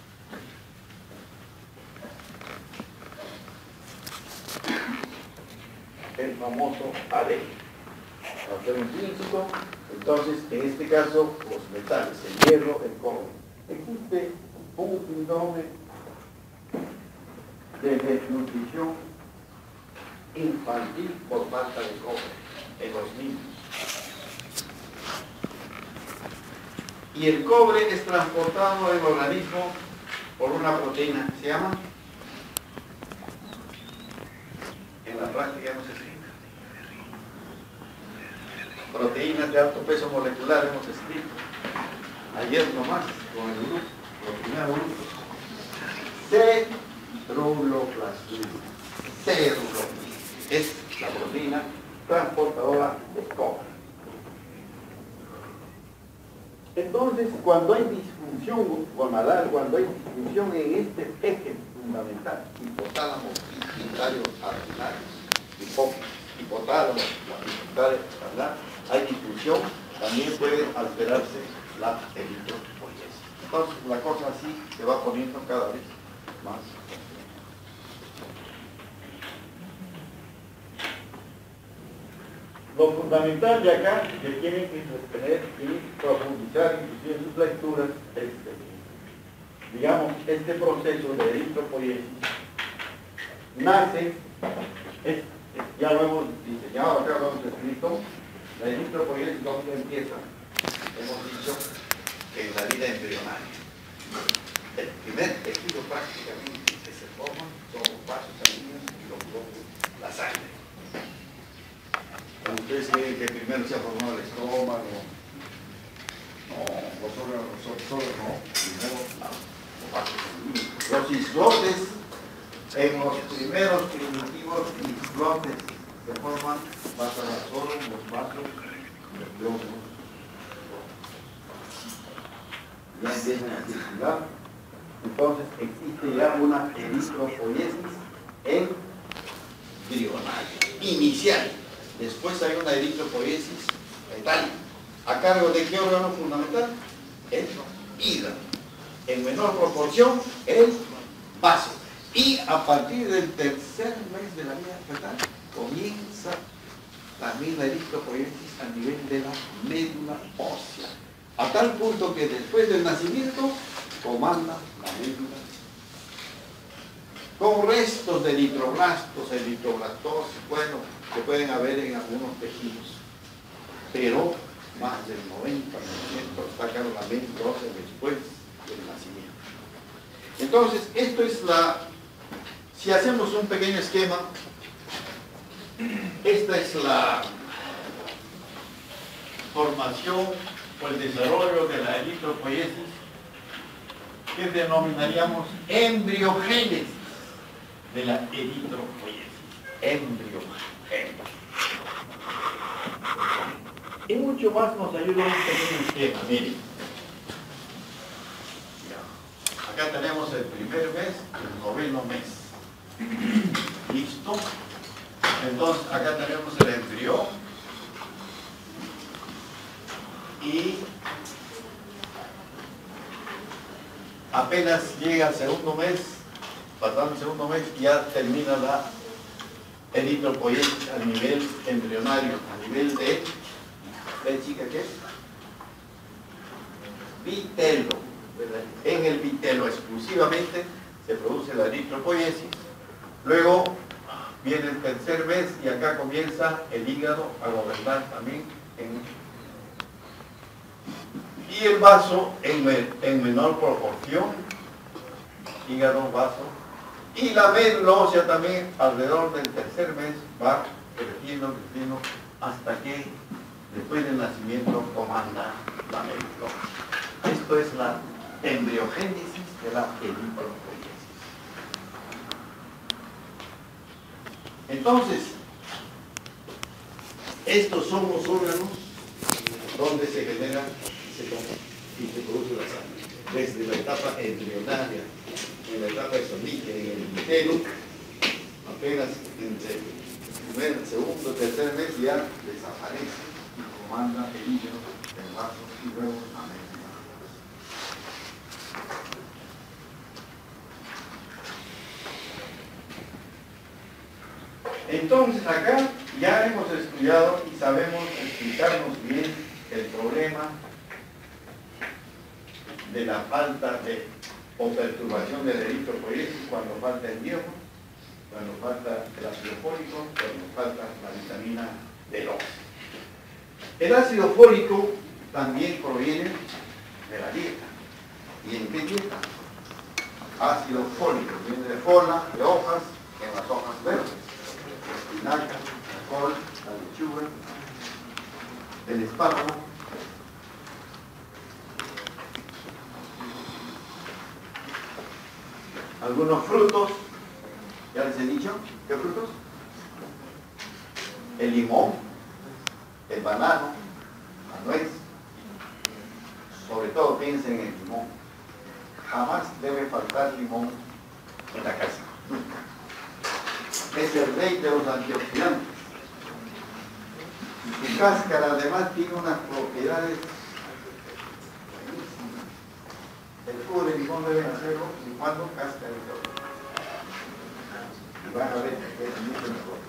El famoso A D. Va a ser un físico. Entonces, en este caso, los metales, el hierro, el cobre. Existe un síndrome de desnutrición infantil por falta de cobre en los niños. Y el cobre es transportado en el organismo por una proteína, ¿se llama? En la práctica hemos escrito. Proteínas de alto peso molecular hemos escrito. Ayer nomás, con el grupo, los primeros grupos. Ceruloplasmina. Ceruloplasmina. Es la proteína transportadora de cobre. Entonces, cuando hay disfunción gonadal, cuando hay disfunción en este eje fundamental, hipotálamo, pituitario, adrenal, hipotálamo, la pituitaria, adrenal, hay disfunción, también puede alterarse la eritropoiesis. Entonces, la cosa así se va poniendo cada vez más. Lo fundamental de acá, que tienen que tener y profundizar inclusive en sus lecturas, es este. Digamos, este proceso de eritropoiesis nace, es, ya lo hemos diseñado, acá lo hemos escrito, la eritropoiesis donde empieza. Hemos dicho que en la vida embrionaria. El primer tejido prácticamente que se forma son los vasos sanguíneos y los glóbulos, la sangre. Ustedes creen que primero se ha formado el estómago. No, los órganos, los órganos no. Primero no, los vasos sanguíneos. Los islotes, en los primeros primitivos islotes se forman solo los vasos y los glóbulos. Ya empiezan a circular. Entonces existe ya una eritropoiesis embrionaria, inicial. Después hay una eritropoiesis fetal. ¿A cargo de qué órgano fundamental? El hígado. En menor proporción, el vaso. Y a partir del tercer mes de la vida fetal, comienza también la eritropoiesis a nivel de la médula ósea. A tal punto que después del nacimiento, comanda la médula con restos de eritroblastos, eritroblastosis, bueno, que pueden haber en algunos tejidos, pero más del noventa por ciento sacan la médula ósea después del nacimiento. Entonces, esto es la, si hacemos un pequeño esquema, esta es la formación o el desarrollo de la eritropoiesis que denominaríamos embriogénesis de la eritropoiesis. Embriogénesis. Y mucho más nos ayuda un pequeño esquema. Miren. Acá tenemos el primer mes, el noveno mes. ¿Listo? Entonces, acá tenemos el embrión. Y apenas llega al segundo mes, pasando el segundo mes, ya termina la eritropoiesis a nivel embrionario, a nivel de, ¿ve chica qué es? Vitelo. En el vitelo exclusivamente se produce la eritropoiesis. Luego viene el tercer mes y acá comienza el hígado a gobernar también. En... Y el vaso en, me, en menor proporción, hígado, vaso. Y la médula ósea también alrededor del tercer mes va creciendo, creciendo, hasta que después del nacimiento comanda la médula ósea. Esto es la embriogénesis de la eritropoiesis. Entonces, estos son los órganos donde se genera y se, y se produce la sangre. Desde la etapa embrionaria, en la etapa exolítica, en el vitelo, apenas entre el primer, segundo, tercer mes ya desaparece y comanda el hígado, el vaso y luego la médula. Entonces acá ya hemos estudiado y sabemos explicarnos bien el problema de la falta de o perturbación del eritropoiesis cuando falta el hierro, cuando falta el ácido fólico, cuando falta la vitamina B doce. El ácido fólico también proviene de la dieta. ¿Y en qué dieta? Ácido fólico viene de fola, de hojas, en las hojas verdes, espinaca, la col, la lechuga, el espárrago. Algunos frutos, ya les he dicho, ¿qué frutos? El limón, el banano, la nuez, sobre todo piensen en el limón. Jamás debe faltar limón en la casa. Es el rey de los antioxidantes. Y su cáscara además tiene unas propiedades. El jugo de limón deben hacerlo licuando cáscara y todo. Y van a ver que es mucho mejor.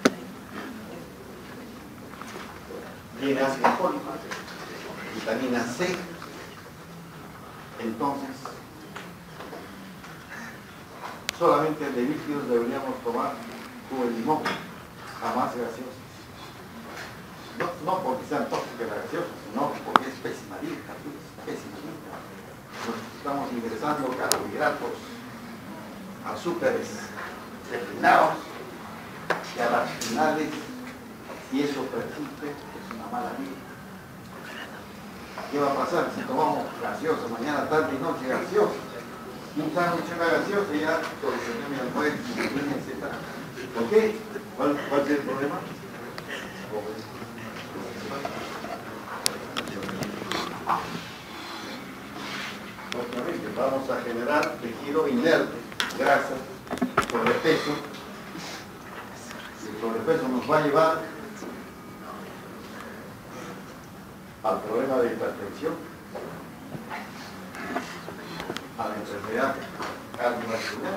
Tiene ácido fólico, vitamina C. Entonces, solamente de líquidos deberíamos tomar jugo de limón, jamás gaseosas. No, no porque sean tóxicas las gaseosas, sino porque es pésima dieta, pésima dieta. Nos estamos ingresando carbohidratos, azúcares refinados, y a las finales, si eso persiste, es una mala vida. ¿Qué va a pasar si tomamos gaseosa mañana, tarde y noche gaseosa? Un sándwich una gaseosa y ya solucioné al juez, etcétera. ¿Por qué? ¿Cuál, ¿Cuál es el problema? Obviamente vamos a generar tejido inerte, grasa, sobrepeso. El sobrepeso nos va a llevar al problema de hipertensión, a la enfermedad cardiovascular,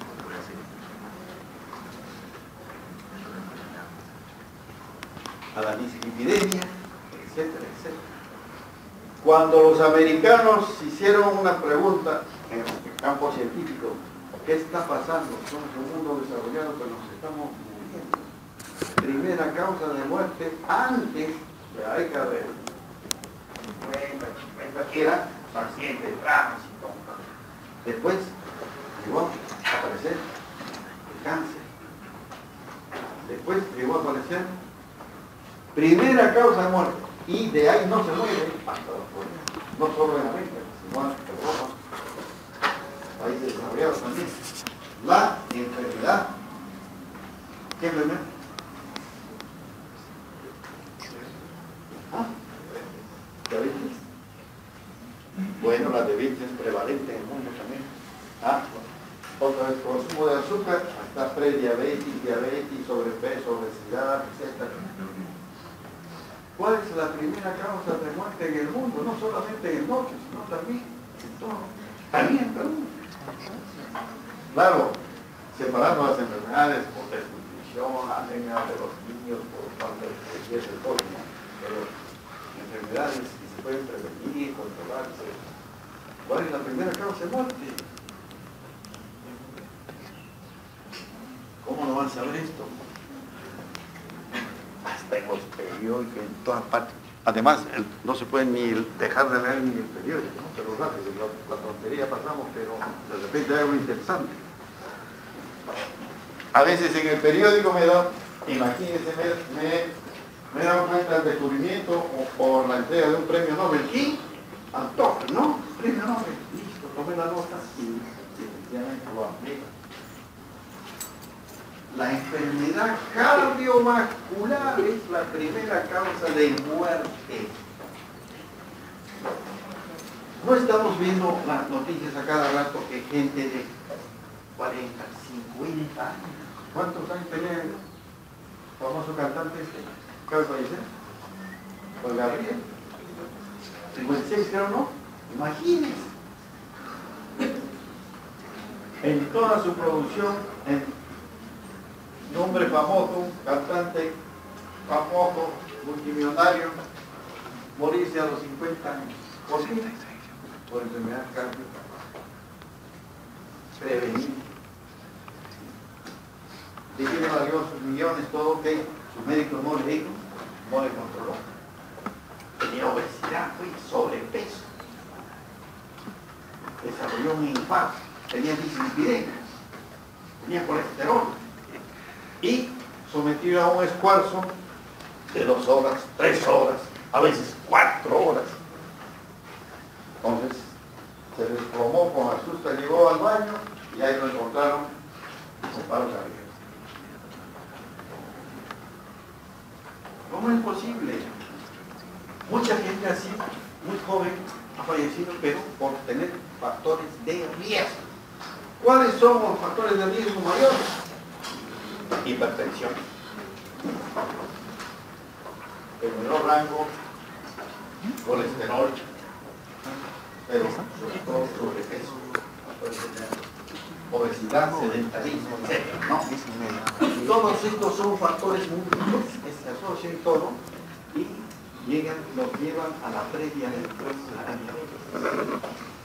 a la dislipidemia, etcétera, etcétera. Cuando los americanos hicieron una pregunta en el campo científico, ¿qué está pasando? Somos un mundo desarrollado, pero nos estamos muriendo. Primera causa de muerte antes de la década de cincuenta, cincuenta, era accidente de tránsito. Después llegó a aparecer el cáncer. Después llegó a aparecer primera causa de muerte. Y de ahí no se mueve hasta los pueblos. No solo en América, sino en Europa, países desarrollados también. La enfermedad. ¿Qué enfermedad? ¿Ah? ¿Diabetes? Bueno, la diabetes es prevalente en el mundo también. ¿Ah? Otra vez, consumo de azúcar, hasta prediabetes, diabetes, sobrepeso, obesidad, etcétera. ¿Cuál es la primera causa de muerte en el mundo? No solamente en el norte, sino también en todo. También en Perú. Claro, separando las enfermedades por desnutrición, anemia de los niños, por falta de pies del polvo, pero enfermedades que se pueden prevenir, controlar, etcétera. ¿Cuál es la primera causa de muerte? ¿Cómo no van a saber esto? Hasta en los periódicos, en todas partes. Además, el, no se puede ni dejar de leer ni el periódico, ¿no? Pero rápido, la, la tontería pasamos, pero de repente hay algo interesante. A veces en el periódico me da, imagínense, me, me, me he dado cuenta del descubrimiento o, o la entrega de un premio Nobel. ¿Qué? Antoja, ¿no? Premio Nobel. Listo, tomé la nota y efectivamente lo aplico. La enfermedad cardiovascular es la primera causa de muerte. No estamos viendo las noticias a cada rato que gente de cuarenta, cincuenta años. ¿Cuántos años tenía el famoso cantante este? ¿Acaba de fallecer? Juan Gabriel. cincuenta y seis, creo, ¿no? Imagínense. En toda su producción, en un hombre famoso, cantante famoso, multimillonario, morirse a los cincuenta años. ¿Por qué? Por enfermedad cardíaca. Prevenir. ¿De qué le valió sus millones? Todo que sus médicos no le dijo, no le controló. Tenía obesidad, y sobrepeso. Desarrolló un infarto, tenía dislipidemia, tenía colesterol. Y sometido a un esfuerzo de dos horas, tres horas, a veces cuatro horas. Entonces se desplomó con la asusta, llegó al baño y ahí lo encontraron con paro cardíaco. ¿Cómo es posible? Mucha gente así, muy joven, ha fallecido, pero por tener factores de riesgo. ¿Cuáles son los factores de riesgo mayores? Hipertensión, el menor rango, colesterol, pero sobre todo sobrepeso, obesidad, sedentarismo, etcétera, ¿no? Todos estos son factores múltiples que se asocian y todo y llegan, los llevan a la previa del diabetes.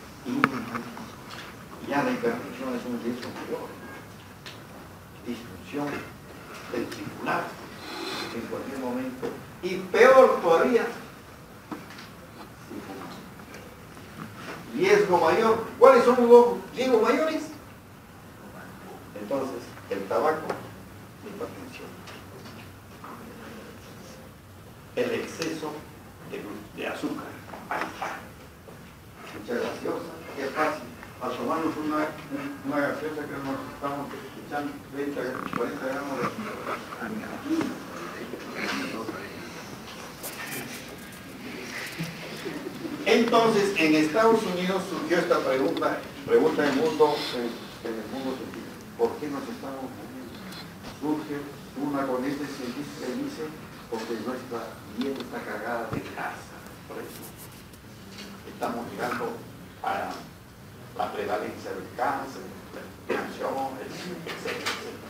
Y ya la hipertensión es un riesgo mayor. Disfunción ventricular en cualquier momento, y peor todavía, riesgo mayor. ¿Cuáles son los riesgos mayores? Entonces, el tabaco, la hipertensión, el exceso de, de azúcar, mucha gaseosa, qué fácil, a tomarnos una, una gaseosa que nos estamos echando treinta, cuarenta gramos de azúcar. Entonces, en Estados Unidos surgió esta pregunta, pregunta del mundo, en el mundo científico, ¿por qué nos estamos muriendo? Surge una corriente científica que dice, porque nuestra dieta está cargada de grasa, por eso estamos llegando a la prevalencia del cáncer, la hipertensión, etcétera, etcétera.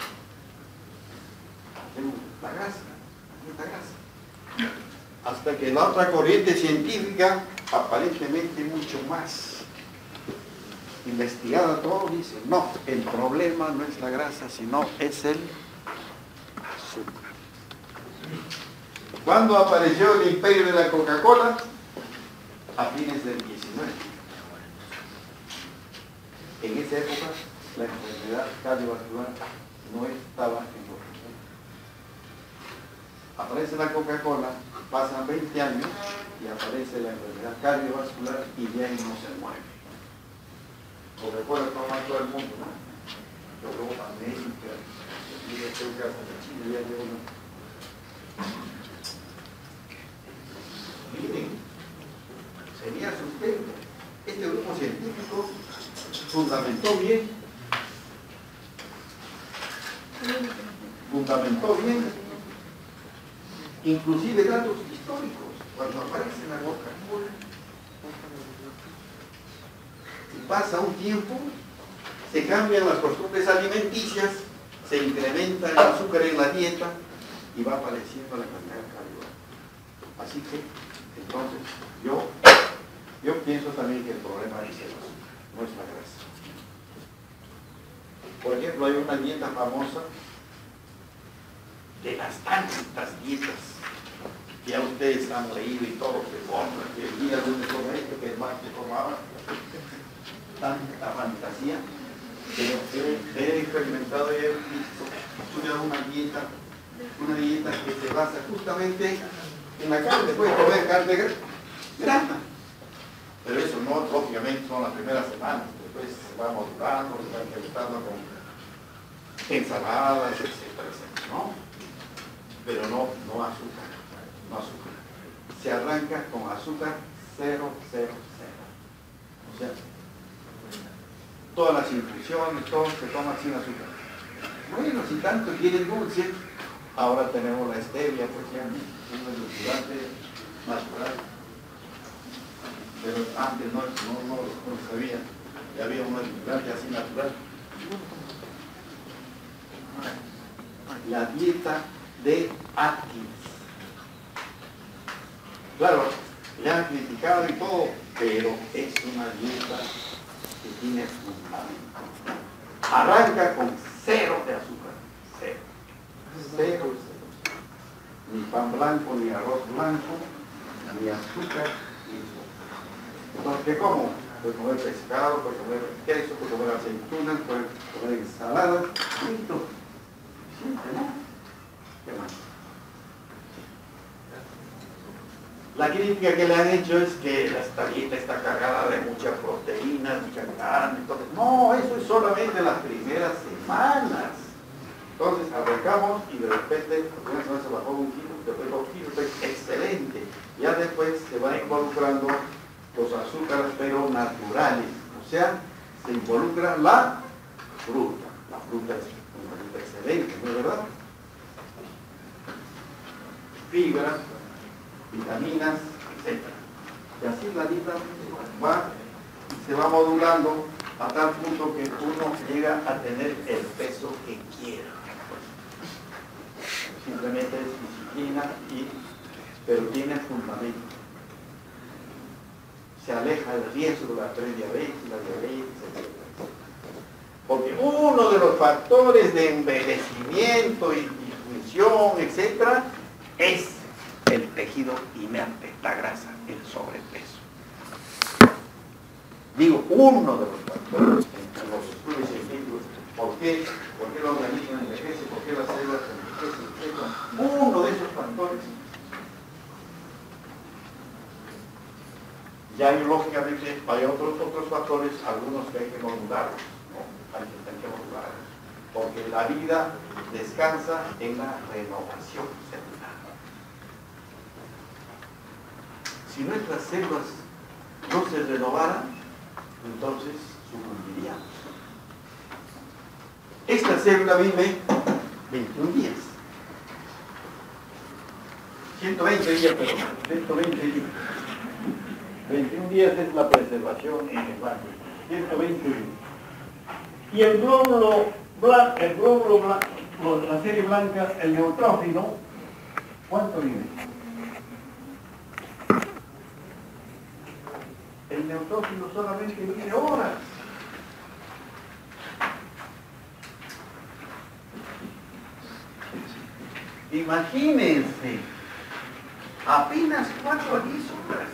La grasa, la grasa. Hasta que la otra corriente científica, aparentemente mucho más investigada todo, dice, no, el problema no es la grasa, sino es el azúcar. ¿Cuándo apareció el imperio de la Coca-Cola? A fines del diecinueve. En esa época, la enfermedad cardiovascular no estaba en lo que aparece la Coca-Cola, pasan veinte años y aparece la enfermedad cardiovascular y de ahí no se mueve. Coca-Cola toma todo el mundo, ¿no? Europa, América, Chile, ya llegó uno. Miren, sería sustento. Este grupo científico fundamentó bien, fundamentó bien, inclusive datos históricos, cuando aparece la Coca-Cola. Y pasa un tiempo, se cambian las costumbres alimenticias, se incrementa el azúcar en la dieta y va apareciendo la enfermedad cardiovascular. Así que, entonces, yo Yo pienso también que el problema es el azúcar, no es la grasa. Por ejemplo, hay una dieta famosa de las tantas dietas que ya ustedes han leído y todo, que compran, que el día de un esto, que es más que tomaba, tanta fantasía, pero he experimentado y he estudiado una dieta, una dieta que se basa justamente en la carne, puede comer carne grasa, pero eso no, lógicamente, son las primeras semanas, después se va modulando, se va incrementando con ensaladas, etcétera, etcétera, ¿no? Pero no, no azúcar, no azúcar. Se arranca con azúcar cero, cero, cero. O sea, todas las infusiones, todo se toma sin azúcar. Bueno, si tanto quieren dulce, ahora tenemos la stevia, por ejemplo, un edulcorante natural. Pero antes no, no, no, no sabía, ya había un edulcorante así natural. La dieta de Atkins. Claro, le han criticado y todo, pero es una dieta que tiene fundamento. Arranca con cero de azúcar, cero. Cero, cero. Ni pan blanco, ni arroz blanco, ni azúcar, ni azúcar. Entonces, ¿qué como? Puede comer pescado, puede comer queso, puede comer aceitunas, puede comer ensalada, listo. Simple, ¿no? ¿Qué más? La crítica que le han hecho es que esta dieta está cargada de mucha proteína, mucha carne. Entonces, no, eso es solamente las primeras semanas. Entonces arrancamos y de repente, la primera semana se bajó un kilo, después dos kilos, excelente. Ya después se van involucrando los azúcares, pero naturales. O sea, se involucra la fruta. La fruta es una fruta excelente, ¿no es verdad? Fibra, vitaminas, etcétera. Y así la dieta va, se va modulando a tal punto que uno llega a tener el peso que quiera. Simplemente es disciplina, y, pero tiene fundamento. Se aleja del riesgo de la prediabetes, la diabetes, etcétera. Porque uno de los factores de envejecimiento y disfunción, etcétera, es el tejido inerte, la grasa, el sobrepeso. Digo, uno de los factores en los estudios científicos, ¿por qué, por qué el organismo envejece, por qué las células envejecen, etcétera? Uno de esos factores. Ya hay, lógicamente, hay otros, otros factores, algunos que hay que modularlos, ¿no? Hay que, hay que modularlos, porque la vida descansa en la renovación celular. Si nuestras células no se renovaran, entonces sucumbiríamos. Esta célula vive veintiún días. ciento veinte días, perdón. ciento veinte días. veintiún días es la preservación en el baño. ciento veinte días. Y el glóbulo blanco, el glóbulo blanco, la serie blanca, el neutrófilo, ¿cuánto vive? El neutrófilo solamente vive horas. Imagínense, apenas cuatro a diez horas.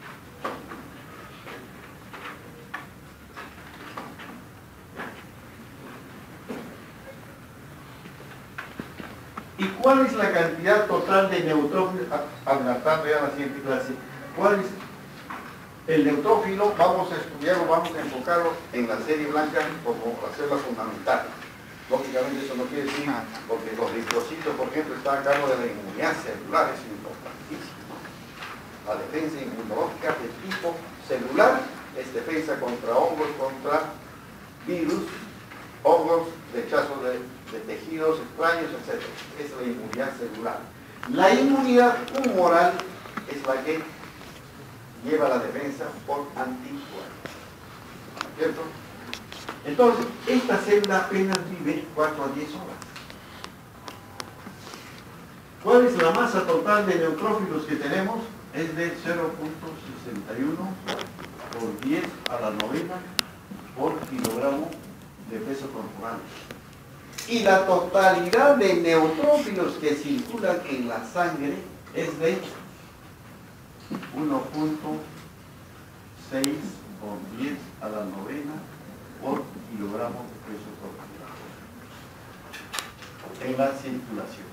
¿Y cuál es la cantidad total de neutrófilos? Adelantando ya la siguiente clase. ¿Cuál es el neutrófilo? Vamos a estudiarlo, vamos a enfocarlo en la serie blanca como la célula fundamental. Lógicamente eso no quiere decir, porque los linfocitos, por ejemplo, están a cargo de la inmunidad celular, es importantísimo. La defensa inmunológica de tipo celular es defensa contra hongos, contra virus, hongos, rechazos de, de tejidos extraños, etcétera. Es la inmunidad celular. La inmunidad humoral es la que lleva la defensa por anticuerpos. ¿Cierto? Entonces, esta célula apenas vive cuatro a diez horas. ¿Cuál es la masa total de neutrófilos que tenemos? es de cero punto sesenta y uno por diez a la novena por kilogramo de peso corporal. Y la totalidad de neutrófilos que circulan en la sangre es de uno punto seis por diez a la novena por kilogramo de peso corporal en la circulación,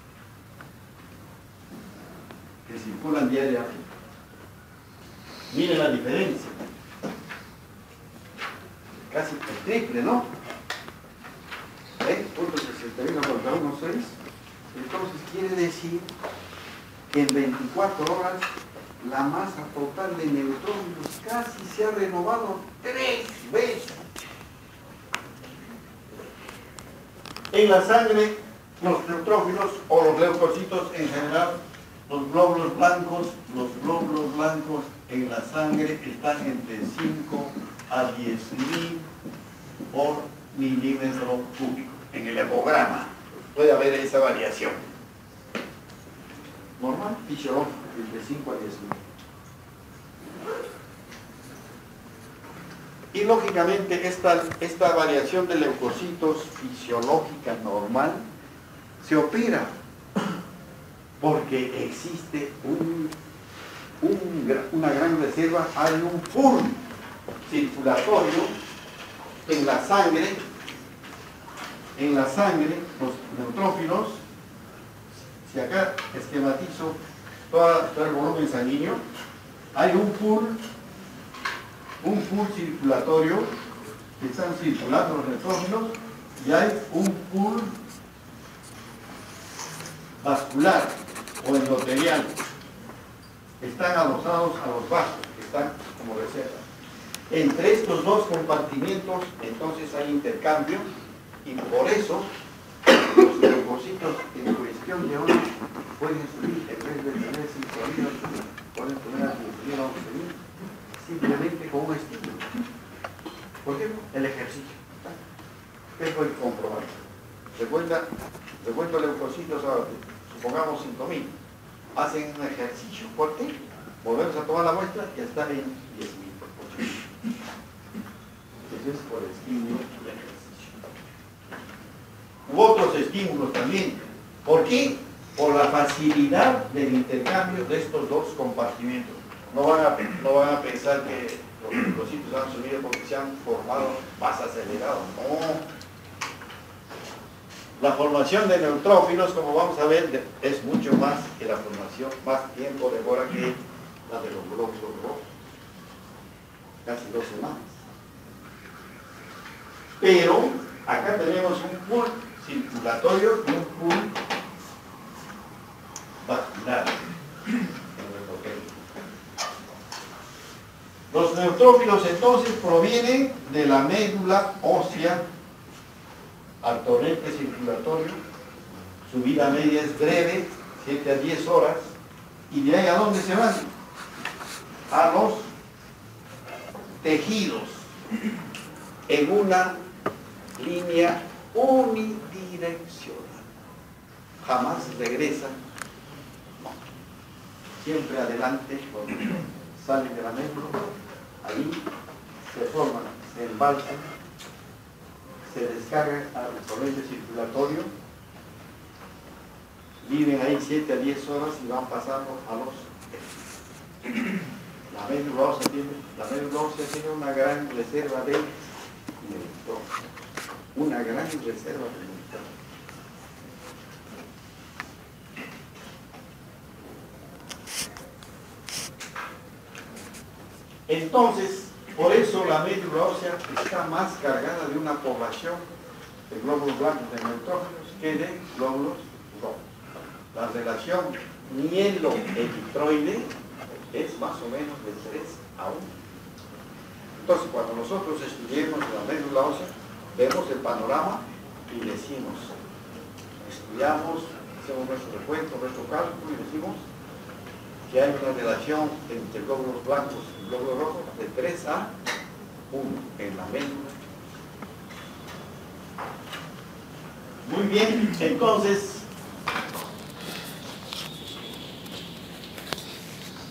que circulan diariamente. Miren la diferencia, casi el triple, ¿no? punto sesenta y uno contra uno punto seis. Entonces quiere decir que en veinticuatro horas la masa total de neutrófilos casi se ha renovado tres veces. En la sangre, los neutrófilos o los leucocitos en general, los glóbulos blancos, los glóbulos blancos en la sangre están entre cinco a diez mil por milímetro cúbico. En el hemograma puede haber esa variación. Normal, fisiológico, entre cinco a diez mil. Y lógicamente esta, esta variación de leucocitos fisiológica normal se opera porque existe un, un, una gran reserva, hay un pool circulatorio en la sangre, en la sangre, los neutrófilos. Si acá esquematizo todo, todo el volumen sanguíneo, hay un pool, un pool circulatorio que están circulando los neutrófilos, y hay un pool vascular o endotelial. Están adosados a los vasos, que están como reserva. Entre estos dos compartimientos, entonces hay intercambio, y por eso los leucocitos en cuestión de horas pueden subir en vez de tener cinco días, pueden tener a diez a once mil, simplemente con un estímulo. ¿Por qué? El ejercicio. ¿Qué puede comprobar? Recuerda, recuerda leucocitos, supongamos cinco mil, hacen un ejercicio fuerte, volvemos a tomar la muestra y están en diez mil. Eso es por estímulo del ejercicio. U otros estímulos también. ¿Por qué? Por la facilidad del intercambio de estos dos compartimentos. No van a, no van a pensar que los leucocitos han subido porque se han formado más acelerados. No. La formación de neutrófilos, como vamos a ver, es mucho más que la formación, más tiempo demora que la de los glóbulos rojos. Casi dos semanas. Pero acá tenemos un pool circulatorio y un pool vascular. Los neutrófilos entonces provienen de la médula ósea al torrente circulatorio. Su vida media es breve, siete a diez horas, y de ahí a dónde se van? A los tejidos en una línea unidireccional. Jamás regresan, no. Siempre adelante, cuando salen de la médula, ahí se forman, se embalsan, se descargan al torrente circulatorio, viven ahí siete a diez horas y van pasando a los tejidos. La médula ósea tiene, la médula ósea tiene una gran reserva de neutrófilos, una gran reserva de neutrófilos. Entonces, por eso la médula ósea está más cargada de una población de glóbulos blancos de neutrófilos que de glóbulos rojos. La relación mielo-eritroide es más o menos de tres a uno. Entonces, cuando nosotros estudiemos la médula ósea, vemos el panorama y decimos, estudiamos, hacemos nuestro recuento, nuestro cálculo y decimos que hay una relación entre glóbulos blancos y glóbulos rojos de tres a uno en la médula. Muy bien, entonces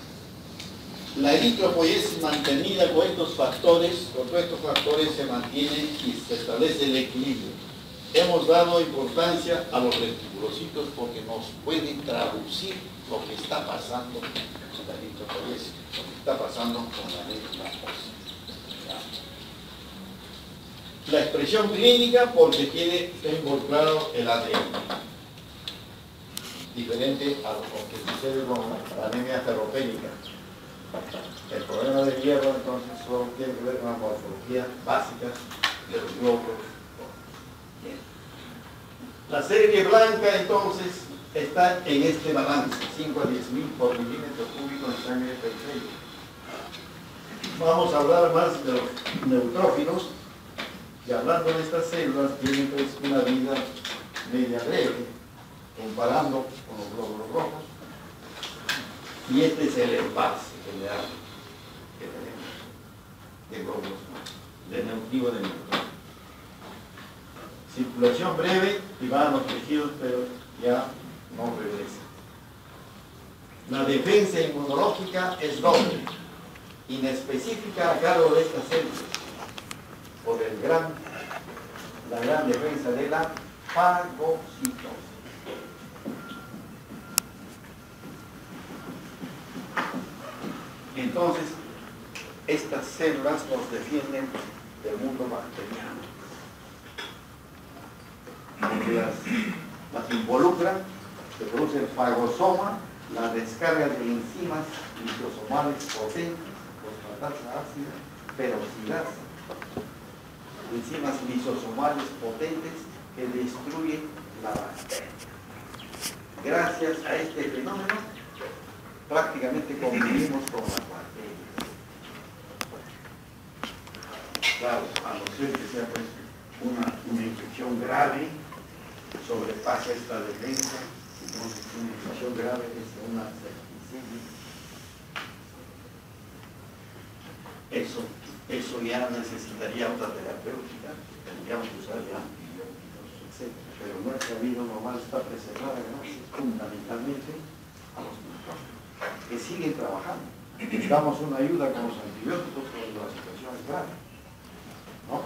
la eritropoiesis mantenida con estos factores, con todos estos factores se mantiene y se establece el equilibrio. Hemos dado importancia a los reticulocitos porque nos pueden traducir lo que está pasando con la eritropoiesis, lo que está pasando con la médula ósea. La expresión clínica porque tiene está involucrado el A D N, diferente a lo que sucede con la anemia ferropénica. El problema del hierro entonces solo tiene que ver con la morfología básica de los glóbulos. Bien. La serie blanca entonces está en este balance, cinco a diez mil por milímetro cúbico de sangre periférica. Vamos a hablar más de los neutrófilos, y hablando de estas células tienen pues una vida media breve, comparando con los glóbulos rojos, y este es el envase general que tenemos de glóbulos de neutrivo de neutrófilos. Circulación breve y van a los tejidos, pero ya no regresa. La defensa inmunológica es doble, inespecífica a cargo de estas células, por el gran, la gran defensa de la fagocitosis. Entonces, estas células nos defienden del mundo bacteriano. Porque las, las involucran, se produce el fagosoma, la descarga de enzimas lisosomales potentes, fosfatasa ácida, peroxidasa, enzimas lisosomales potentes que destruyen la bacteria. Gracias a este fenómeno, prácticamente convivimos con las bacterias. Claro, a no ser que sea pues una, una infección grave, sobrepasa esta defensa, entonces una infección grave es una septicemia. Eso, eso ya necesitaría otra terapéutica, tendríamos que usar ya antibióticos, etcétera. Pero nuestra vida normal está preservada gracias fundamentalmente a los neutrófilos, que siguen trabajando. Damos una ayuda con los antibióticos cuando la situación es grave, ¿no?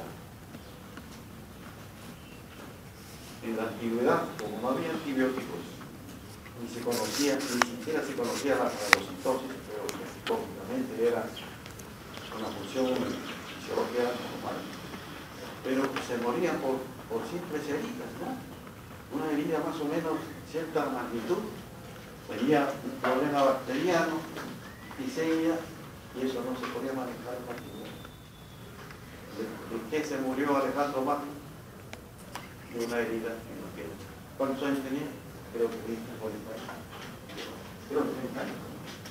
En la antigüedad, como no había antibióticos, ni se conocía, ni siquiera se conocía la fagocitosis, pero lógicamente era una función fisiológica normal. Pero se morían por, por simples heridas, ¿no? Una herida más o menos cierta magnitud, tenía un problema bacteriano, diseña, y eso no se podía manejar fácilmente. ¿De, ¿De qué se murió Alejandro Magno? De una herida en la piel. ¿Cuántos años tenía? Creo que veinte, cuarenta años. Creo que treinta años.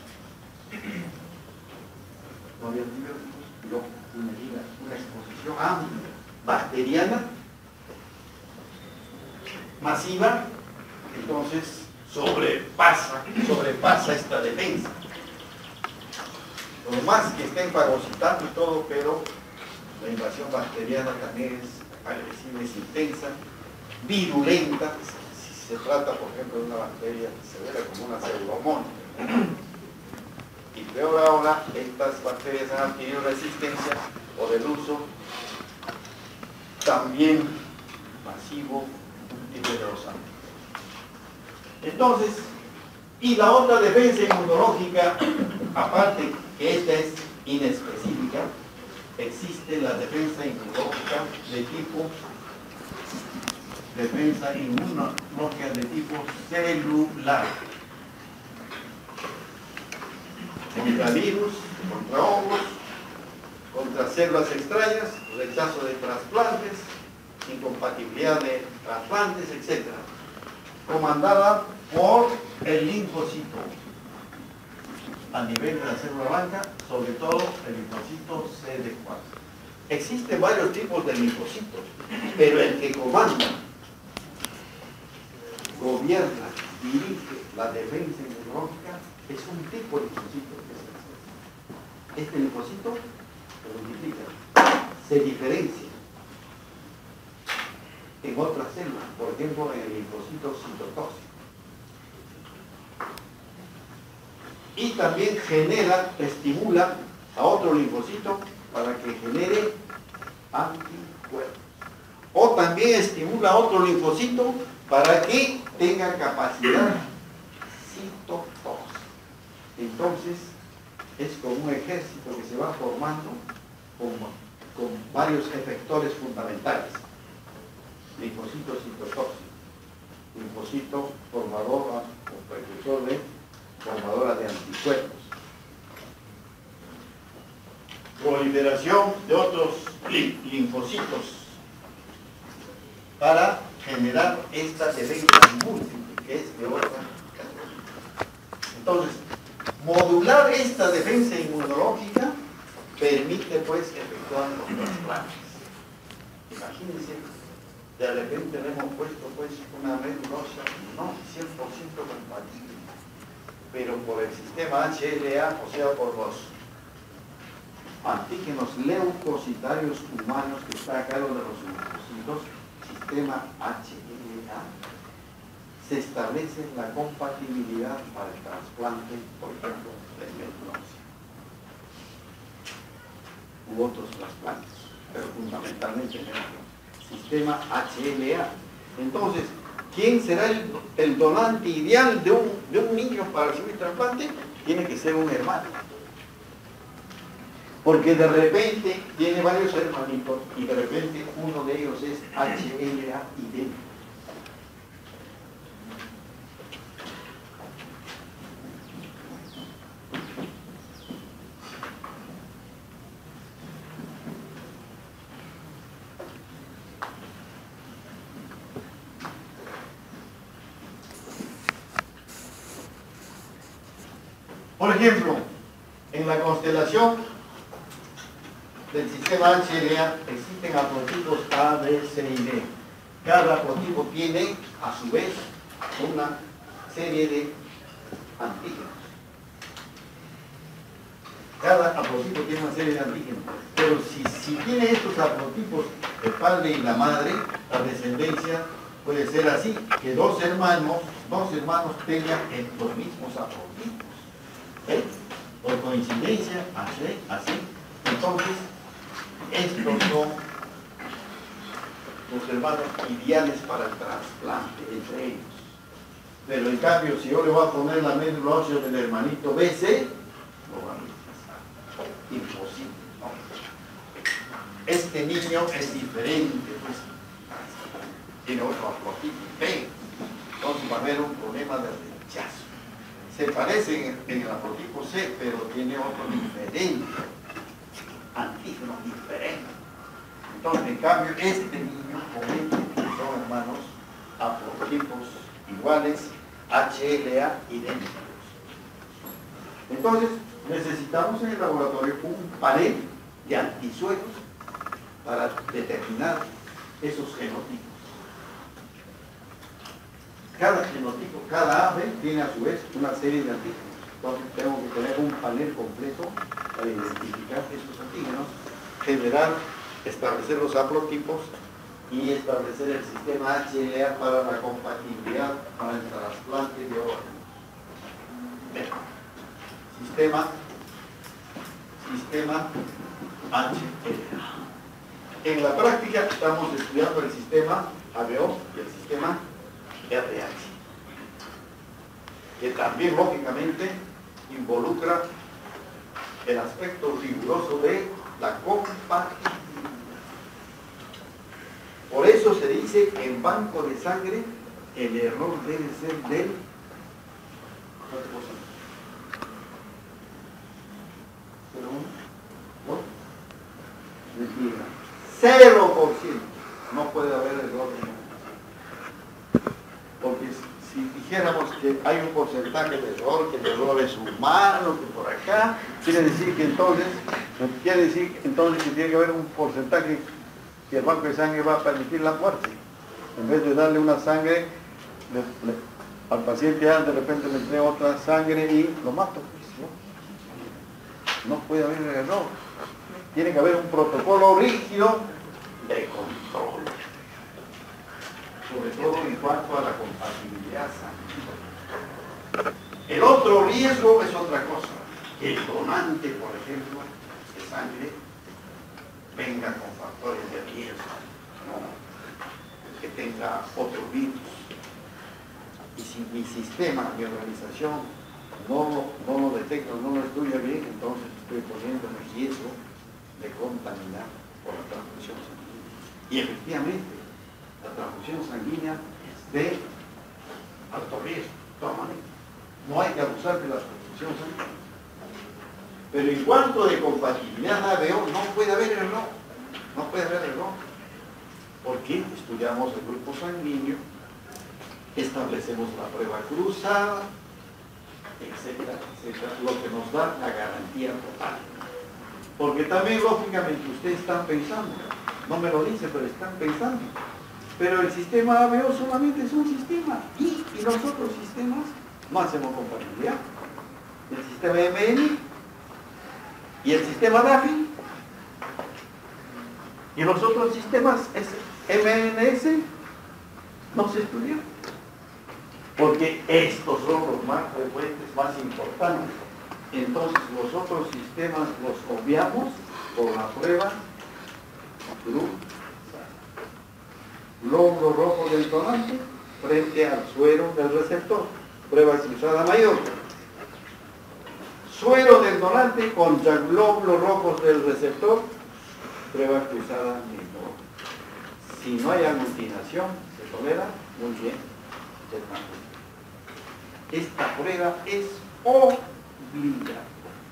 No había antibióticos, no, una herida, una exposición amplia, bacteriana, masiva, entonces sobrepasa, sobrepasa esta defensa. Por más que estén fagocitando y todo, pero la invasión bacteriana también es agresiva, es intensa, virulenta, si se trata, por ejemplo, de una bacteria severa como una pseudomonas. Y peor ahora, estas bacterias han adquirido resistencia por el uso también masivo y poderoso. Entonces, y la otra defensa inmunológica, aparte que esta es inespecífica, existe la defensa inmunológica de tipo defensa inmunológica de tipo celular, contra virus, contra hongos, contra células extrañas, rechazo de trasplantes, incompatibilidad de trasplantes, etcétera, comandada por el linfocito a nivel de la célula blanca, sobre todo el linfocito C D cuatro. Existen varios tipos de linfocitos, pero el que comanda, gobierna, dirige la defensa inmunológica es un tipo de linfocito. Este linfocito se multiplica, se diferencia en otras células, por ejemplo en el linfocito citotóxico. y también genera, estimula a otro linfocito para que genere anticuerpos. O también estimula a otro linfocito para que tenga capacidad citotóxica. Entonces, es como un ejército que se va formando con, con varios efectores fundamentales. Linfocito citotóxico, linfocito formador o precursor de formadora de anticuerpos. Proliferación de otros linfocitos para generar esta defensa múltiple, que es de otra categoría. Entonces, modular esta defensa inmunológica permite pues efectuar los trasplantes. Imagínense, de repente le hemos puesto pues una médula ósea no cien por ciento compatible, pero por el sistema H L A, o sea, por los antígenos leucocitarios humanos que está a cargo de los linfocitos, sistema H L A, se establece la compatibilidad para el trasplante, por ejemplo, de médula ósea u otros trasplantes, pero fundamentalmente médula ósea. Sistema H L A. Entonces, ¿quién será el, el donante ideal de un, de un niño para recibir trasplante? Tiene que ser un hermano. Porque de repente tiene varios hermanitos y de repente uno de ellos es H L A idéntico. Por ejemplo, en la constelación del sistema H L A existen haplotipos A, B, C y D. Cada haplotipo tiene, a su vez, una serie de antígenos. Cada haplotipo tiene una serie de antígenos. Pero si, si tiene estos haplotipos, el padre y la madre, la descendencia puede ser así, que dos hermanos, dos hermanos tengan los mismos haplotipos. ¿Eh? Por coincidencia, así, así. Entonces, estos son los hermanos ideales para el trasplante entre ellos. Pero en cambio, si yo le voy a poner la médula ósea del hermanito B C, lo van a rechazar. Imposible, ¿no? Este niño es diferente, pues, tiene otro haplotipo B. Entonces va a haber un problema de rechazo. Se parece en, en el haplotipo C, pero tiene otro diferente, antígeno diferente. Entonces, en cambio, este niño con este son hermanos haplotipos iguales, H L A idénticos. Entonces, necesitamos en el laboratorio un panel de antisueros para determinar esos genotipos. Cada genotipo, cada ave tiene a su vez una serie de antígenos. Entonces tengo que tener un panel completo para identificar estos antígenos, generar, establecer los haplotipos y establecer el sistema H L A para la compatibilidad para el trasplante de órganos. Sistema, sistema H L A. En la práctica estamos estudiando el sistema A B O y el sistema R H, que también lógicamente involucra el aspecto riguroso de la compatibilidad. Por eso se dice que en banco de sangre el error debe ser del cero por ciento. No puede haber error. Porque si dijéramos que hay un porcentaje de error, que el error es humano, que por acá, quiere decir que entonces, quiere decir entonces que tiene que haber un porcentaje que el banco de sangre va a permitir la muerte. En vez de darle una sangre, le, le, al paciente ya de repente le entrega otra sangre y lo mato. ¿No? No puede haber error. Tiene que haber un protocolo rígido de control, sobre todo en cuanto a la compatibilidad sanguínea. El otro riesgo es otra cosa, que el donante, por ejemplo, de sangre, venga con factores de riesgo, ¿no? Que tenga otro virus. Y si mi sistema, mi organización, no, no lo detecta, no lo estudia bien, entonces estoy poniendo en riesgo de contaminar por la transfusión sanguínea. Y efectivamente, la transfusión sanguínea es de alto riesgo, de todas maneras. No hay que abusar de la transfusión sanguínea. Pero en cuanto de compatibilidad A B O, no puede haber error. No puede haber error. Porque estudiamos el grupo sanguíneo, establecemos la prueba cruzada, etcétera, etcétera, lo que nos da la garantía total. Porque también, lógicamente, ustedes están pensando, no me lo dicen, pero están pensando, pero el sistema A B O solamente es un sistema, y, y los otros sistemas no hacemos compatibilidad. El sistema M N y el sistema D A F I, y los otros sistemas M N S no se estudian. Porque estos son los más frecuentes, más importantes. Entonces los otros sistemas los obviamos por la prueba cruzada. Lóbulo rojo del donante frente al suero del receptor. Prueba cruzada mayor. Suero del donante contra glóbulos rojos del receptor. Prueba cruzada menor. Si no hay aglutinación, se tolera muy bien. Esta prueba es obligatoria.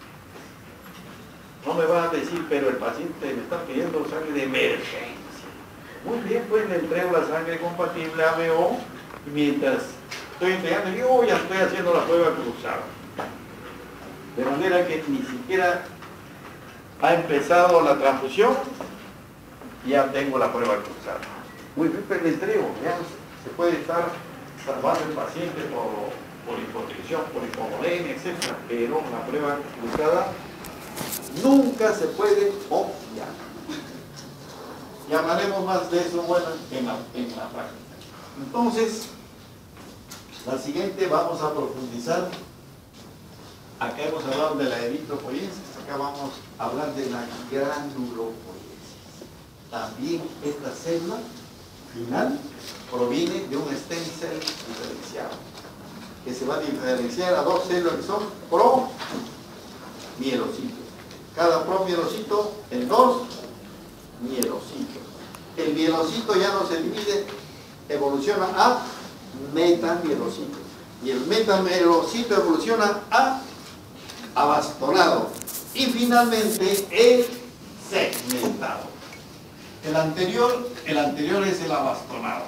No me van a decir, pero el paciente me está pidiendo sangre de emergencia. Muy bien, pues le entrego la sangre compatible A B O y mientras estoy entregando, yo ya estoy haciendo la prueba cruzada. De manera que ni siquiera ha empezado la transfusión y ya tengo la prueba cruzada. Muy bien, pero le entrego, ya se puede estar salvando el paciente por, por hipotensión, por hipovolemia, etcétera. Pero la prueba cruzada nunca se puede obviar. Y hablaremos más de eso, bueno, en la, en la práctica. Entonces, la siguiente vamos a profundizar. Acá hemos hablado de la eritropoiesis, acá vamos a hablar de la granulopoiesis. También esta célula final proviene de un stem cell diferenciado, que se va a diferenciar a dos células que son promielocitos. Cada promielocito en dos mielocitos. El mielocito ya no se divide, evoluciona a metamielocito. Y el metamielocito evoluciona a abastonado. Y finalmente el segmentado. El anterior, el anterior es el abastonado.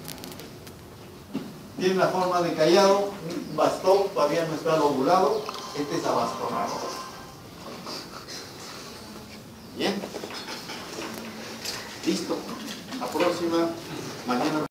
Tiene la forma de callado, un bastón todavía no está lobulado, este es abastonado. Bien. Listo. La próxima, mañana.